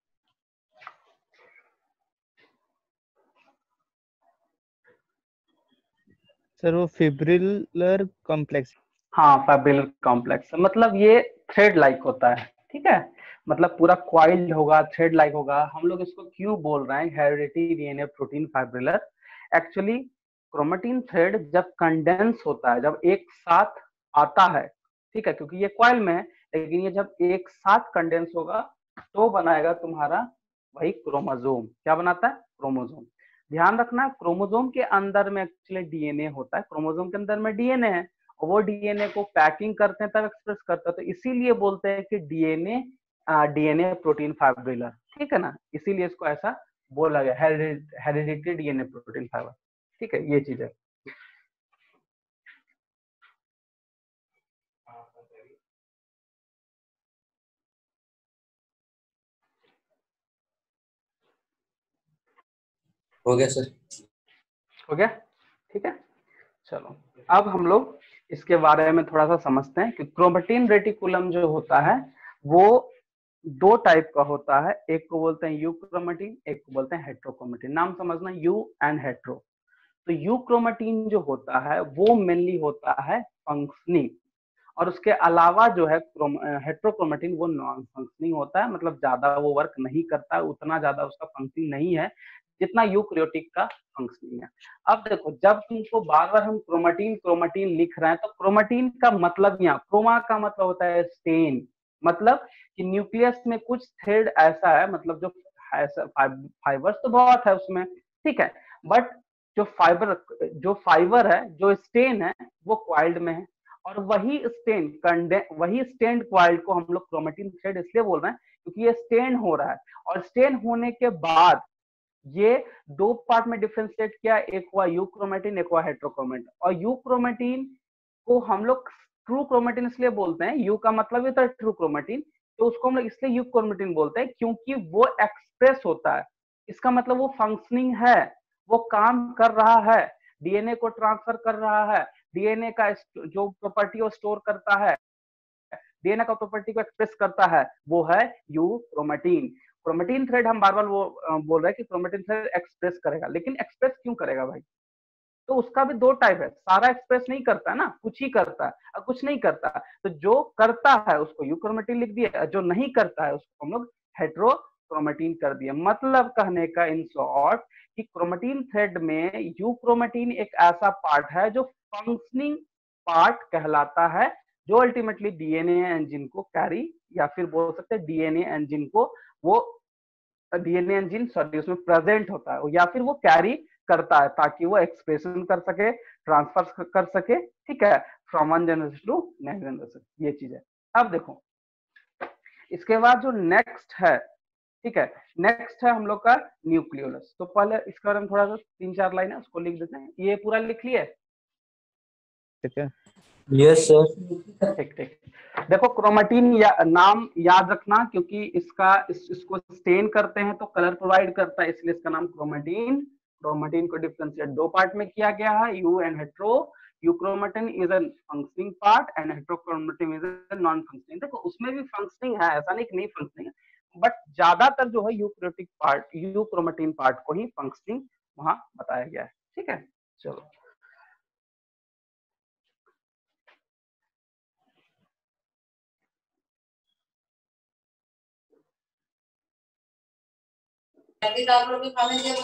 sir वो fibrillar complex. हाँ, fibrillar complex मतलब ये thread like होता है, ठीक है, मतलब पूरा क्वाइल्ड होगा, थ्रेड लाइक होगा। हम लोग इसको क्यों बोल रहे हैं hereditary DNA protein fibrillar? Actually chromatin thread जब कंडेंस होता है, जब एक साथ आता है, ठीक है, क्योंकि ये क्वाइल में है, लेकिन ये जब एक साथ कंडेंस होगा तो बनाएगा तुम्हारा वही क्रोमोसोम। क्या बनाता है? क्रोमोसोम। ध्यान रखना, क्रोमोसोम के अंदर में एक्चुअली डीएनए होता है, क्रोमोसोम के अंदर में डीएनए है, और वो डीएनए को पैकिंग करते हैं तब एक्सप्रेस करता है, तो इसीलिए बोलते हैं कि डीएनए डीएनए प्रोटीन फाइब्रिलर, ठीक है ना, इसीलिए इसको ऐसा बोला गया हेरिडिटरी डीएनए प्रोटीन फाइबर, ठीक है, ये चीज है। हो गया सर? हो गया, ठीक है। चलो अब हम लोग इसके बारे में थोड़ा सा समझते हैं कि क्रोमेटिन रेटिकुलम जो होता है वो दो टाइप का होता है, एक को बोलते हैं यू क्रोमेटिन, एक को बोलते हैं हेट्रोक्रोमेटिन। नाम समझना, यू एंड हेट्रो। तो यू क्रोमेटिन जो होता है वो मेनली होता है फंक्शनिंग, और उसके अलावा जो है हेट्रोक्रोमेटिन वो नॉन फंक्शनिंग होता है, मतलब ज्यादा वो वर्क नहीं करता है, उतना ज्यादा उसका फंक्शनिंग नहीं है जितना यूकैरियोटिक का फंक्शनिंग है। अब देखो, जब तुमको बार बार हम क्रोमेटिन क्रोमेटिन लिख रहे हैं, तो क्रोमेटिन का मतलब, यहाँ क्रोमा का मतलब होता है स्टेन, मतलब कि न्यूक्लियस में कुछ थ्रेड ऐसा है, मतलब जो फाइबर्स तो बहुत है उसमें, ठीक है, बट जो फाइबर जो फाइबर है, जो स्टेन है, वो क्वाइल्ड में है, और वही स्टेन वही स्टेन्ड क्वाइल्ड को हम लोग क्रोमेटिन थ्रेड इसलिए बोल रहे हैं क्योंकि ये स्टेन हो रहा है, और स्टेन होने के बाद ये दो पार्ट में डिफ्रेंशिएट किया, एक हुआ यू क्रोमेटिन, एक हुआ हेट्रोक्रोमेटिन। और यू क्रोमेटिन को हम लोग ट्रू क्रोमेटिन इसलिए बोलते हैं, यू का मतलब होता है ट्रू क्रोमेटिन, तो उसको हम लोग इसलिए यू क्रोमेटिन बोलते हैं क्योंकि वो एक्सप्रेस होता है, इसका मतलब वो फंक्शनिंग है, वो काम कर रहा है, डीएनए को ट्रांसफर कर रहा है, डीएनए का जो प्रॉपर्टी वो स्टोर करता है, डीएनए का प्रॉपर्टी को एक्सप्रेस करता है, वो है यू क्रोमेटिन। क्रोमेटिन थ्रेड हम बार बार वो बोल रहे हैं कि क्रोमेटिन थ्रेड एक्सप्रेस करेगा, लेकिन एक्सप्रेस क्यों करेगा भाई? तो उसका भी दो टाइप है, सारा एक्सप्रेस नहीं करता है ना, कुछ ही करता है और कुछ नहीं करता। तो जो करता है उसको यू क्रोमेटिन लिख दिया, जो नहीं करता है उसको हम लोग हेट्रोक्रोमेटिन कर दिया। मतलब कहने का इन शॉर्ट कि क्रोमेटिन थ्रेड में यू क्रोमेटिन एक ऐसा पार्ट है जो फंक्शनिंग पार्ट कहलाता है, जो अल्टीमेटली डीएनए एंजिन को कैरी, या फिर बोल सकते हैं डीएनए एंजिन को वो डीएनए एंजिन सॉरी उसमें प्रेजेंट होता है, या फिर वो कैरी करता है ताकि वो एक्सप्रेशन कर सके, ट्रांसफर कर सके, ठीक है, from one generation to next generation, ये चीज है। अब देखो इसके बाद जो नेक्स्ट है, ठीक है, नेक्स्ट है हम लोग का न्यूक्लियोलस। तो पहले इसके बारे में थोड़ा सा तीन चार लाइन है उसको लिख देते हैं। ये पूरा लिख लिए? ठीक है। Yes sir. ठीक ठीक। देखो क्रोमेटिन या, नाम याद रखना, क्योंकि इसका इस, इसको स्टेन करते हैं तो कलर प्रोवाइड करता है, इसलिए इसका नाम क्रोमेटिन। क्रोमेटिन को डिफरेंशिएट दो पार्ट में किया गया है, eu and hetero. Euchromatin is an functioning part and heterochromatin is a non functioning. देखो उसमें भी फंक्शनिंग है, ऐसा नहीं कि नहीं फंक्शनिंग है, बट ज्यादातर जो है यूक्रोटिक पार्ट, यूक्रोमेटिन पार्ट को ही फंक्शनिंग वहां बताया गया है। ठीक है, चलो। आप लोग खाने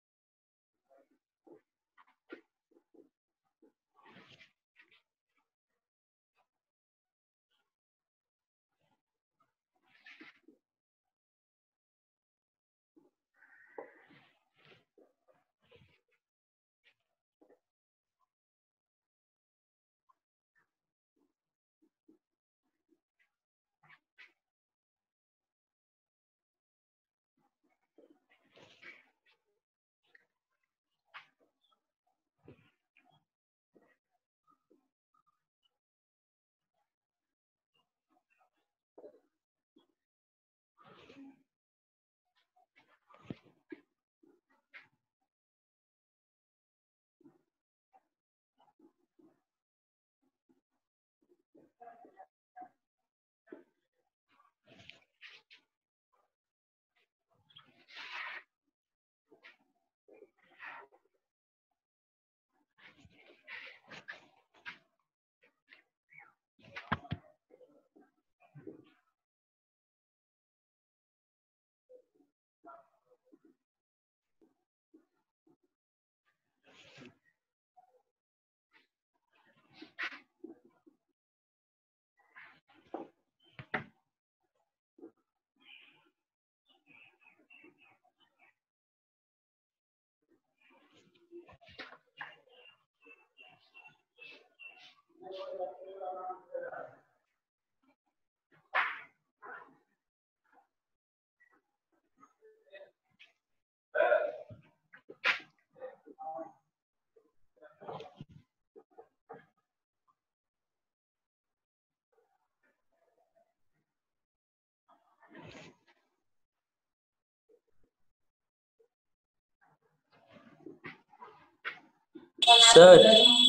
सर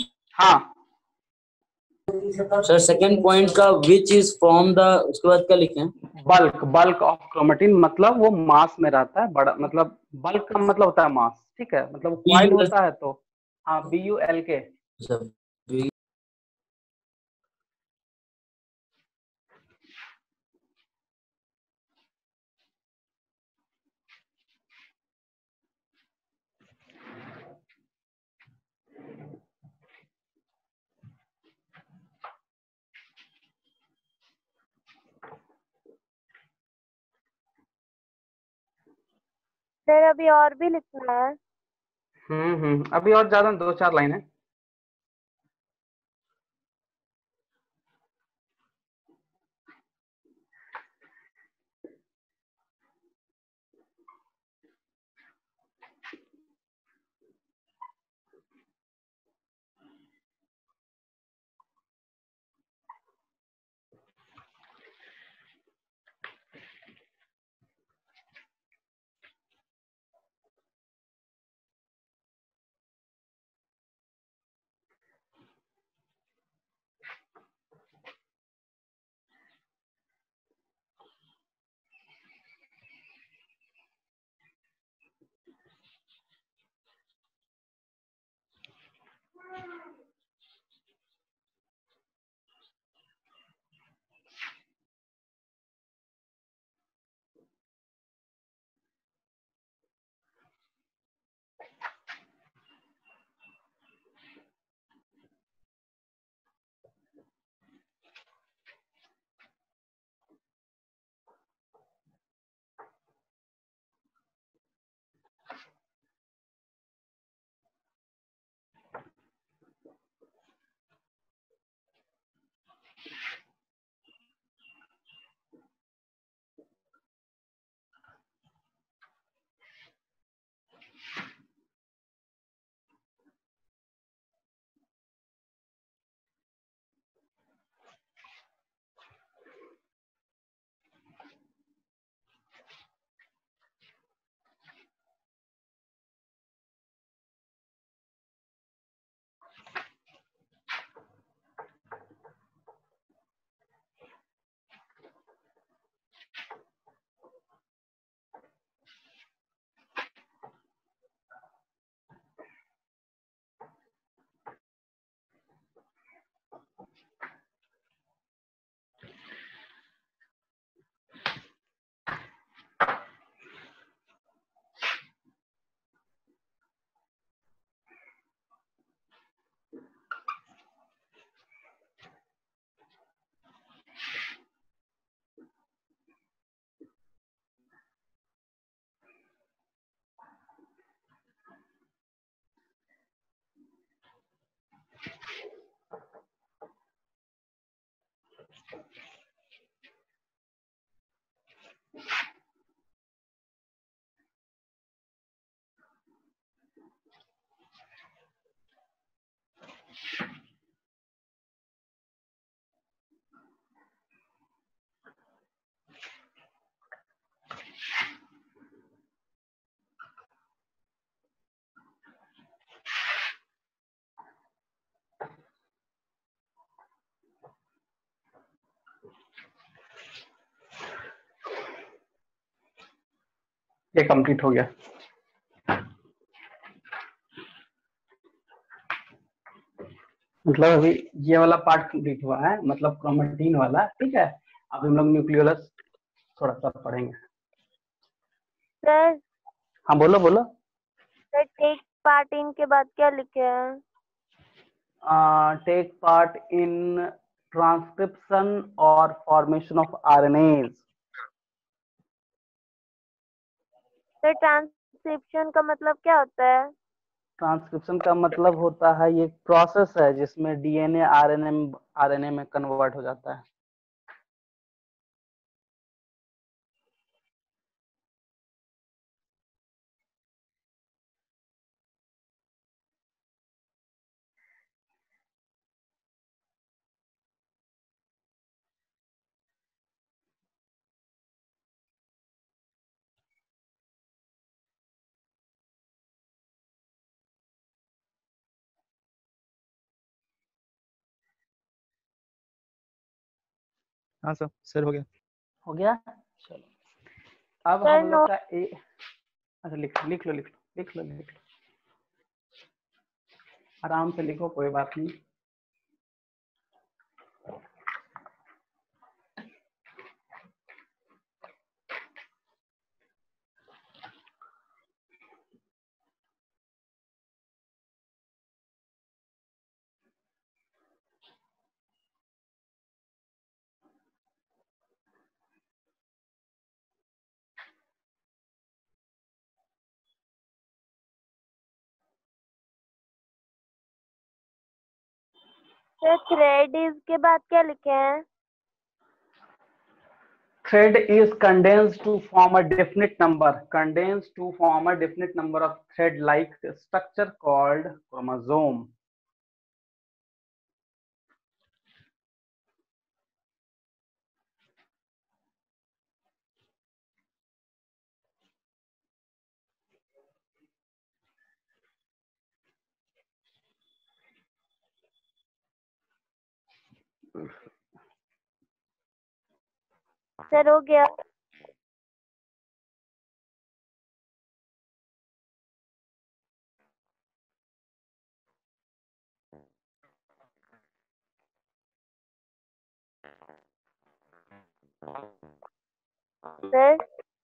हाँ सर सेकंड पॉइंट का विच इज फ्रॉम द, उसके बाद क्या लिखे हैं? बल्क, बल्क ऑफ क्रोमेटिन मतलब वो मास में रहता है, बड़ा मतलब बल्क का मतलब होता है मास। ठीक है, मतलब क्वाइल होता है तो हाँ, B U L K. Sir sir अभी और भी लिखना है? हम्म हम्म अभी और ज्यादा दो चार लाइन है। ये कंप्लीट हो गया। मतलब अभी ये वाला पार्ट कंप्लीट हुआ है, मतलब क्रोमेटिन वाला, ठीक है। अब हम लोग न्यूक्लियोलस थोड़ा सा पढ़ेंगे। सर हाँ बोलो बोलो। सर टेक पार्ट इन के बाद क्या लिखे हैं? टेक पार्ट इन ट्रांसक्रिप्शन और formation of RNAs. Sir transcription का मतलब क्या होता है? ट्रांसक्रिप्शन का मतलब होता है ये प्रोसेस है जिसमें डीएनए आरएनए आरएनए में कन्वर्ट हो जाता है। हाँ सर सर हो गया। हो गया, चलो। अब सर हम नो लोग का ए अच्छा लिख लिख लो लिख लो लिख लो लिख लो आराम से लिखो, कोई बात नहीं। सर थ्रेड इज के बाद क्या लिखे हैं? Thread is condensed to form a definite number condensed to form a definite number of thread like structure called chromosome. Sir हो गया। सर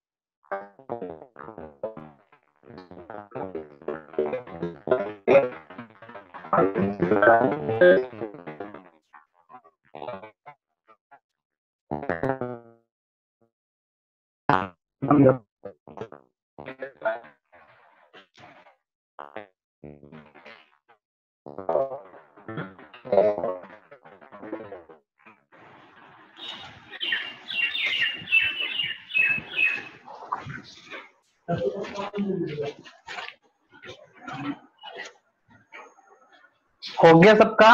हो गया सबका?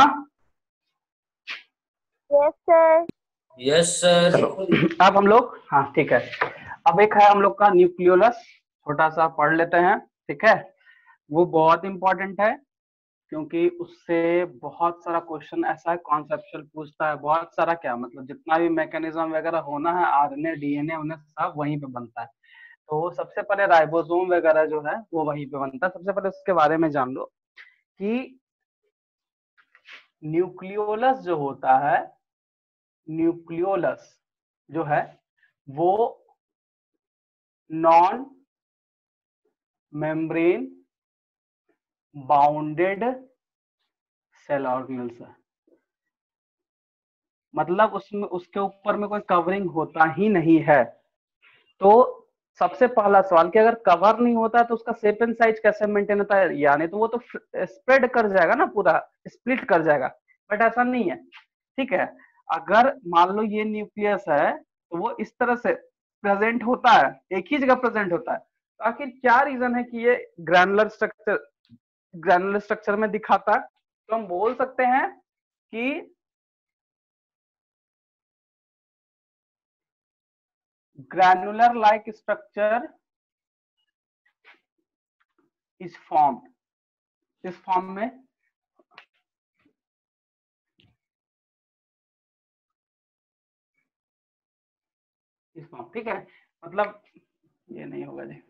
Yes sir. Yes sir. चलो अब हम लोग, हाँ ठीक है, अब एक है हम लोग का न्यूक्लियोलस, छोटा सा पढ़ लेते हैं, ठीक है। वो बहुत इंपॉर्टेंट है क्योंकि उससे बहुत सारा क्वेश्चन ऐसा है कॉन्सेप्चुअल पूछता है, बहुत सारा, क्या मतलब जितना भी मैकेनिज्म वगैरह होना है, आरएनए डीएनए उन्हें सब वहीं पे बनता है। तो सबसे पहले राइबोसोम वगैरह जो है वो वहीं पे बनता है। सबसे पहले उसके बारे में जान लो कि न्यूक्लियोलस जो होता है, न्यूक्लियोलस जो है वो non membrane bounded cell organelles है। मतलब उसमें उसके ऊपर में कोई कवरिंग होता ही नहीं है। तो सबसे पहला सवाल कि अगर कवर नहीं होता तो उसका शेप एंड साइज कैसे मेंटेन होता है, यानी तो वो तो स्प्रेड कर जाएगा ना, पूरा स्प्लिट कर जाएगा, बट ऐसा नहीं है, ठीक है। अगर मान लो ये न्यूक्लियस है तो वो इस तरह से प्रेजेंट होता है, एक ही जगह प्रेजेंट होता है। तो आखिर क्या रीजन है कि ये ग्रैनुलर स्ट्रक्चर ग्रैनुलर स्ट्रक्चर में दिखाता है? तो हम बोल सकते हैं कि granular like structure is formed. इस फॉर्म में इस फॉर्म, ठीक है, मतलब ये नहीं होगा जी।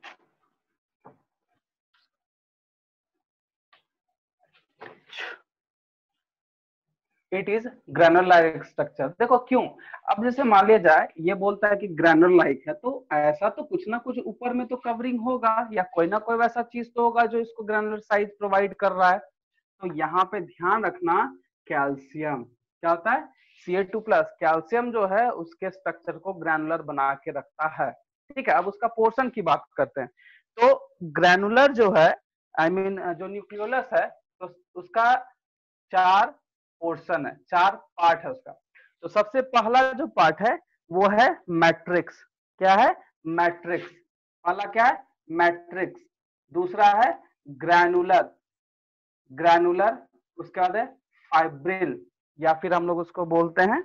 It is granular like structure. देखो क्यों, अब जैसे मान लिया जाए ये बोलता है कि ग्रैनुलर लाइक है, तो ऐसा तो कुछ ना कुछ ऊपर में तो कवरिंग होगा या कोई ना कोई वैसा चीज तो होगा जो इसको ग्रैनुलर साइज प्रोवाइड कर रहा है। तो यहाँ पे ध्यान रखना, कैल्शियम क्या होता है, C A two plus, calcium जो है उसके स्ट्रक्चर को ग्रैनुलर बना के रखता है, ठीक है। अब उसका पोर्शन की बात करते हैं, तो ग्रैनुलर जो है आई I मीन mean, जो न्यूक्लियोलस है तो उसका चार पोर्शन है, चार पार्ट है उसका। तो सबसे पहला जो पार्ट है वो है मैट्रिक्स। क्या है, मैट्रिक्स। पहला क्या है, मैट्रिक्स। दूसरा है ग्रैनुलर, ग्रैनुलर। उसके बाद है फाइब्रिल, या फिर हम लोग उसको बोलते हैं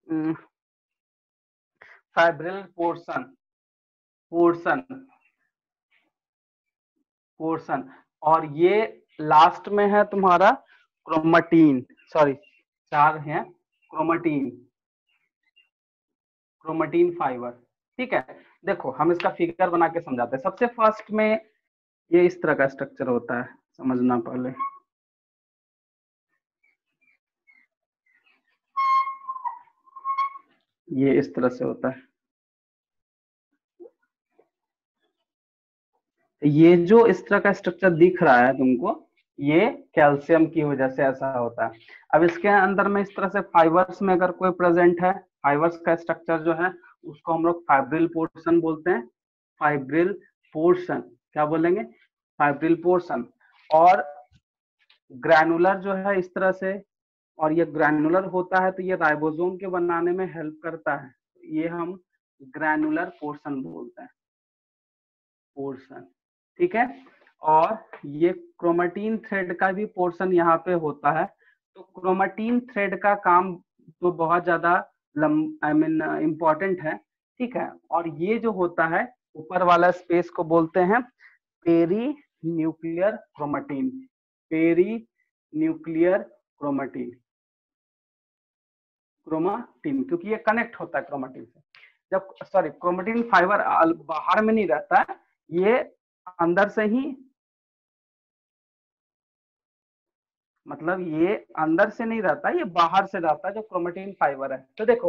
फाइब्रिल पोर्शन, पोर्शन पोर्शन और ये लास्ट में है तुम्हारा क्रोमेटिन, सॉरी चार है, क्रोमेटिन, क्रोमेटिन फाइबर, ठीक है। देखो हम इसका फिगर बना के समझाते हैं। सबसे फर्स्ट में ये इस तरह का स्ट्रक्चर होता है, समझना पहले। ये इस तरह से होता है। ये जो इस तरह का स्ट्रक्चर दिख रहा है तुमको, ये कैल्शियम की वजह से ऐसा होता है। अब इसके अंदर में इस तरह से फाइबर्स में अगर कोई प्रेजेंट है, फाइबर्स का स्ट्रक्चर जो है उसको हम लोग फाइब्रिल पोर्शन बोलते हैं। फाइब्रिल पोर्शन क्या बोलेंगे, फाइब्रिल पोर्शन। और ग्रैनुलर जो है इस तरह से, और ये ग्रैनुलर होता है तो ये राइबोसोम के बनाने में हेल्प करता है, ये हम ग्रैनुलर पोर्शन बोलते हैं, पोर्शन, ठीक है। और ये क्रोमेटिन थ्रेड का भी पोर्शन यहाँ पे होता है। तो क्रोमेटिन थ्रेड का काम तो बहुत ज्यादा आई मीन इम्पोर्टेंट है, ठीक है। और ये जो होता है ऊपर वाला स्पेस को बोलते हैं peri nuclear chromatin, peri nuclear chromatin, chromatin, क्योंकि ये कनेक्ट होता है क्रोमेटिन से। जब सॉरी क्रोमेटिन फाइबर बाहर में नहीं रहता है, ये अंदर से ही, मतलब ये अंदर से नहीं रहता, ये बाहर से रहता है जो क्रोमेटिन फाइबर है। तो देखो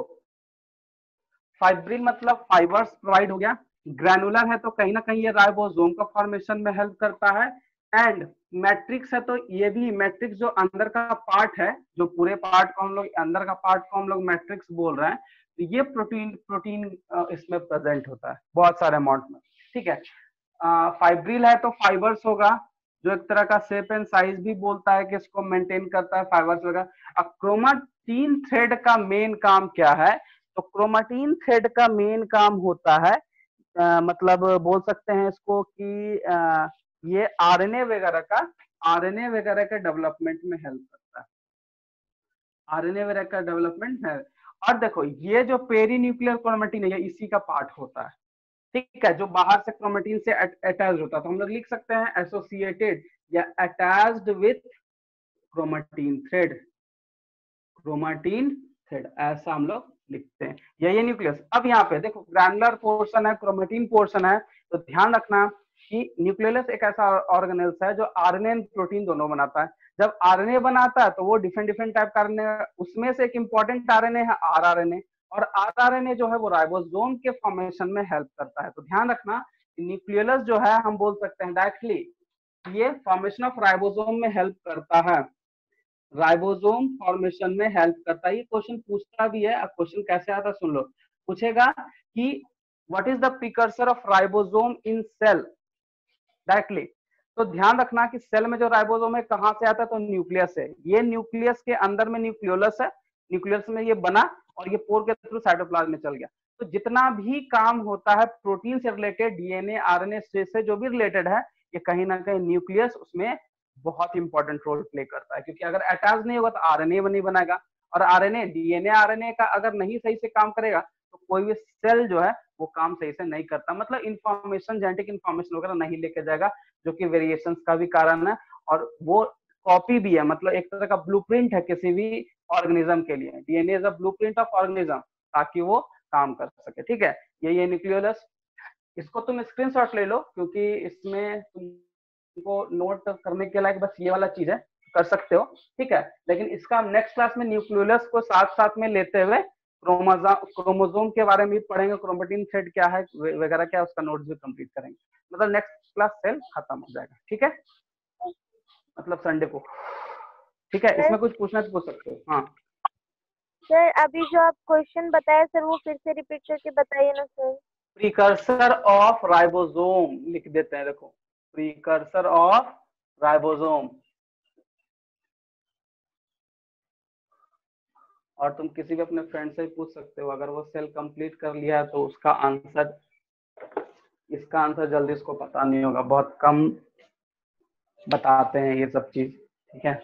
फाइब्रिल मतलब फाइबर्स प्रोवाइड हो गया, ग्रैनुलर है तो कहीं ना कहीं ये राइबोसोम का फॉर्मेशन में हेल्प करता है, एंड मैट्रिक्स है तो ये भी मैट्रिक्स जो अंदर का पार्ट है, जो पूरे पार्ट को हम लोग अंदर का पार्ट को हम लोग मैट्रिक्स बोल रहे हैं, तो ये प्रोटीन प्रोटीन इसमें प्रेजेंट होता है बहुत सारे अमाउंट में, ठीक है। फाइब्रिल है तो फाइबर्स होगा, जो एक तरह का शेप एंड साइज भी बोलता है कि इसको मेंटेन करता है, फाइबर्स वगैरह। अब क्रोमेटिन थ्रेड का मेन काम क्या है, तो क्रोमेटिन थ्रेड का मेन काम होता है आ, मतलब बोल सकते हैं इसको कि आ, ये आरएनए वगैरह का आरएनए वगैरह के डेवलपमेंट में हेल्प करता है, आरएनए वगैरह का डेवलपमेंट है। और देखो ये जो पेरी न्यूक्लियर क्रोमेटिन है, ये इसी का पार्ट होता है, ठीक है, जो बाहर से क्रोमेटिन से अटैच्ड होता है। तो हम लोग लिख सकते हैं एसोसिएटेड या attached with chromatin thread, chromatin thread, ऐसा हम लोग लिखते हैं। या ये न्यूक्लियस। अब यहाँ पे देखो ग्रैनुलर पोर्शन है, क्रोमेटिन पोर्शन है, तो ध्यान रखना कि न्यूक्लियस एक ऐसा ऑर्गेनेल्स है जो आरएनए एंड प्रोटीन दोनों बनाता है। जब आरएनए बनाता है तो वो डिफरेंट डिफरेंट टाइप का आरएनए, उसमें से एक इंपॉर्टेंट आरएनए है आरआरएनए, और आरआरएनए जो है वो राइबोसोम के फॉर्मेशन में हेल्प करता है। तो ध्यान रखना न्यूक्लियस जो है हम बोल सकते हैं डायरेक्टली ये फॉर्मेशन ऑफ राइबोसोम में हेल्प करता है, राइबोसोम फॉर्मेशन में हेल्प करता है। ये क्वेश्चन पूछता भी है। अब क्वेश्चन कैसे आता है सुन लो, पूछेगा कि what is the precursor of ribosome in cell directly. तो ध्यान रखना कि सेल में जो राइबोसोम है कहाँ से आता है, तो न्यूक्लियस है। ये न्यूक्लियस के अंदर में न्यूक्लियोलस है, न्यूक्लियस में ये बना और ये पोर के थ्रू साइटोप्लाज्म में चल गया। तो जितना भी काम होता है प्रोटीन से रिलेटेड, डीएनए आरएनए से, से जो भी रिलेटेड है, ये कहीं ना कहीं न्यूक्लियस उसमें बहुत इंपॉर्टेंट रोल प्ले करता है, क्योंकि अगर अटैच नहीं होगा तो आरएनए नहीं बनाएगा, और आरएनए डीएनए आरएनए का अगर नहीं सही से काम करेगा तो कोई भी सेल जो है वो काम सही से नहीं करता, मतलब इंफॉर्मेशन जेनेटिक इंफॉर्मेशन वगैरह नहीं लेके जाएगा, जो कि वेरिएशंस का भी कारण है, और वो कॉपी भी है, मतलब एक तरह का ब्लूप्रिंट है किसी भी ऑर्गेनिज्म के लिए। DNA is a blueprint of organism, ताकि वो काम कर सके। ठीक है, ये ये न्यूक्लियोलस, इसको तुम स्क्रीनशॉट ले लो, क्योंकि इसमें तुमको नोट करने के लायक बस ये वाला चीज है, कर सकते हो। ठीक है, लेकिन इसका हम नेक्स्ट क्लास में न्यूक्लियोलस को साथ साथ में लेते हुए क्रोमोसोम के बारे में भी पढ़ेंगे, क्रोमेटिन थ्रेड क्या है वगैरह क्या, उसका नोट्स भी कंप्लीट करेंगे, मतलब नेक्स्ट क्लास सेल खत्म हो जाएगा। ठीक है, मतलब संडे को। ठीक है, इसमें कुछ पूछना तो पूछ सकते हो। हाँ सर, अभी जो आप क्वेश्चन बताए सर, वो फिर से रिपीट करके बताइए ना सर। प्रीकर्सर ऑफ राइबोसोम लिख देते हैं, देखो प्रीकर्सर ऑफ राइबोसोम। और तुम किसी भी अपने फ्रेंड से पूछ सकते हो, अगर वो सेल कंप्लीट कर लिया है तो उसका आंसर, इसका आंसर जल्दी उसको पता नहीं होगा, बहुत कम बताते हैं ये सब चीज। ठीक है,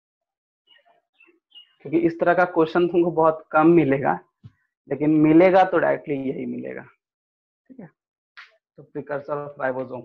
क्योंकि इस तरह का क्वेश्चन तुमको बहुत कम मिलेगा, लेकिन मिलेगा तो डायरेक्टली यही मिलेगा। ठीक है, तो प्रीकर्सर ऑफ राइबोसोम।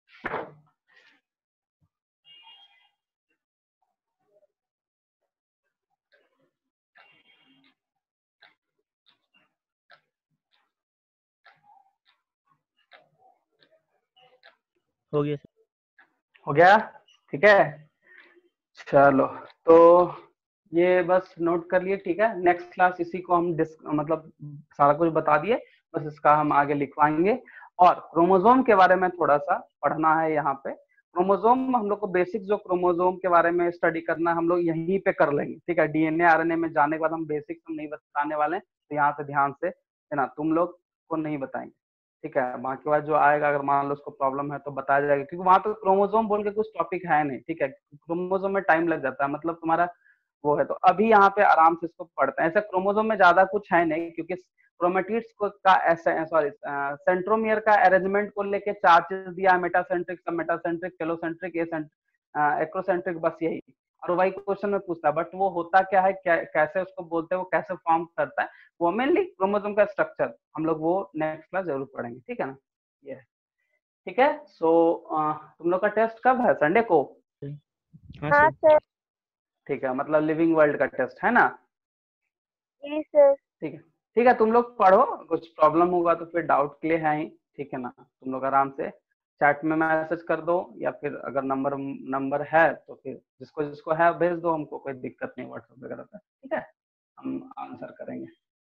हो गया सर। हो गया, ठीक है, चलो तो ये बस नोट कर लिए। ठीक है, नेक्स्ट क्लास इसी को हम डिस्क मतलब सारा कुछ बता दिए, बस इसका हम आगे लिखवाएंगे। और क्रोमोसोम के बारे में थोड़ा सा पढ़ना है यहाँ पे। क्रोमोसोम हम लोग को बेसिक जो क्रोमोसोम के बारे में स्टडी करना है हम लोग यहीं पे कर लेंगे। ठीक है, डीएनए आरएनए में जाने के बाद हम बेसिक हम नहीं बताने वाले हैं, तो यहाँ से ध्यान से है ना, तुम लोग को नहीं बताएंगे। ठीक है, बाकी बात जो आएगा अगर मान लो उसको प्रॉब्लम है तो बताया जाएगा, क्योंकि वहां पे क्रोमोसोम बोल के कुछ टॉपिक है नहीं। ठीक है, क्रोमोसोम में टाइम लग जाता है, मतलब तुम्हारा वो है, तो अभी यहाँ पे आराम से इसको पढ़ते हैं। ऐसे क्रोमोसोम में ज्यादा कुछ है नहीं, क्योंकि क्रोमेटिड्स को का ऐसा सॉरी सेंट्रोमियर का अरेंजमेंट को लेके चार चीज दिया है, मेटासेंट्रिक, सब मेटासेंट्रिक, टेलोसेंट्रिक, एक्रोसेंट्रिक, बस यही। और वही क्वेश्चन में पूछता है, बट वो होता क्या है, क्या कैसे उसको बोलते हैं, वो कैसे फॉर्म करता है, वो मेनली क्रोमोसोम का स्ट्रक्चर हम लोग वो नेक्स्ट क्लास जरूर पढ़ेंगे। ठीक है ना, ये ठीक है। सो तुम लोग का टेस्ट कब है, संडे को? हाँ सर। ठीक है, मतलब लिविंग वर्ल्ड का टेस्ट है ना? जी सर। ठीक है, ठीक है, तुम लोग पढ़ो, कुछ प्रॉब्लम होगा तो फिर डाउट के लिए है ही। ठीक है ना, तुम लोग आराम से चैट में मैसेज कर दो, या फिर अगर नंबर नंबर है तो फिर जिसको जिसको है भेज दो, हमको कोई दिक्कत नहीं व्हाट्सएप वगैरह पे। ठीक है, हम आंसर करेंगे।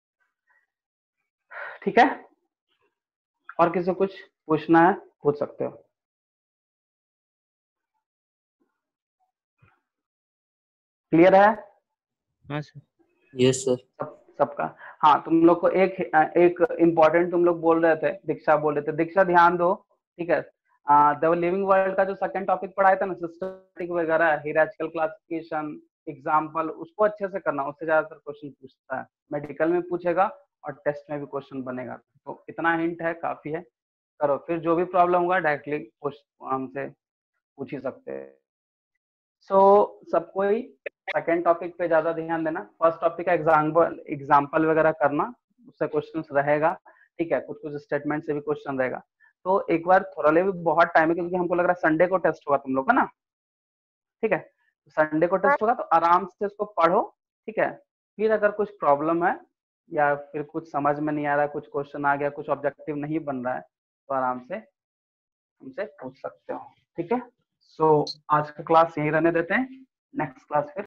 ठीक है, और किसी को कुछ पूछना है पूछ सकते हो। क्लियर है? हाँ सर। Yes sir. सब सबका? हाँ, तुम लोग को एक एक इम्पोर्टेंट तुम लोग बोल रहे थे, दीक्षा बोल रहे थे, दीक्षा ध्यान दो। ठीक है, द लिविंग वर्ल्ड का जो सेकंड टॉपिक पढ़ाया था ना, सिस्टमैटिक वगैरह, हायरार्चिकल क्लासिफिकेशन, एग्जांपल, उसको अच्छे से करना, उससे ज्यादातर क्वेश्चन पूछता है, मेडिकल में पूछेगा और टेस्ट में भी क्वेश्चन बनेगा। तो इतना हिंट है, काफी है, करो। फिर जो भी प्रॉब्लम होगा डायरेक्टली हमसे पूछ ही सकते हैं। सो so, सबको ही सेकेंड टॉपिक पे ज्यादा ध्यान देना, फर्स्ट टॉपिक का एग्जाम्पल एग्जाम्पल वगैरह करना, उससे क्वेश्चन रहेगा। ठीक है, कुछ कुछ स्टेटमेंट से भी क्वेश्चन रहेगा। तो एक बार थोड़ा ले भी बहुत टाइम है, क्योंकि हमको लग रहा है संडे को टेस्ट होगा तुम लोग का ना। ठीक है, संडे को टेस्ट होगा, तो आराम से इसको पढ़ो। ठीक है, फिर अगर कुछ प्रॉब्लम है या फिर कुछ समझ में नहीं आ रहा है, कुछ क्वेश्चन आ गया, कुछ ऑब्जेक्टिव नहीं बन रहा है, तो आराम से हमसे पूछ सकते हो। ठीक है, सो so, आज का क्लास यहीं रहने देते हैं, नेक्स्ट क्लास फिर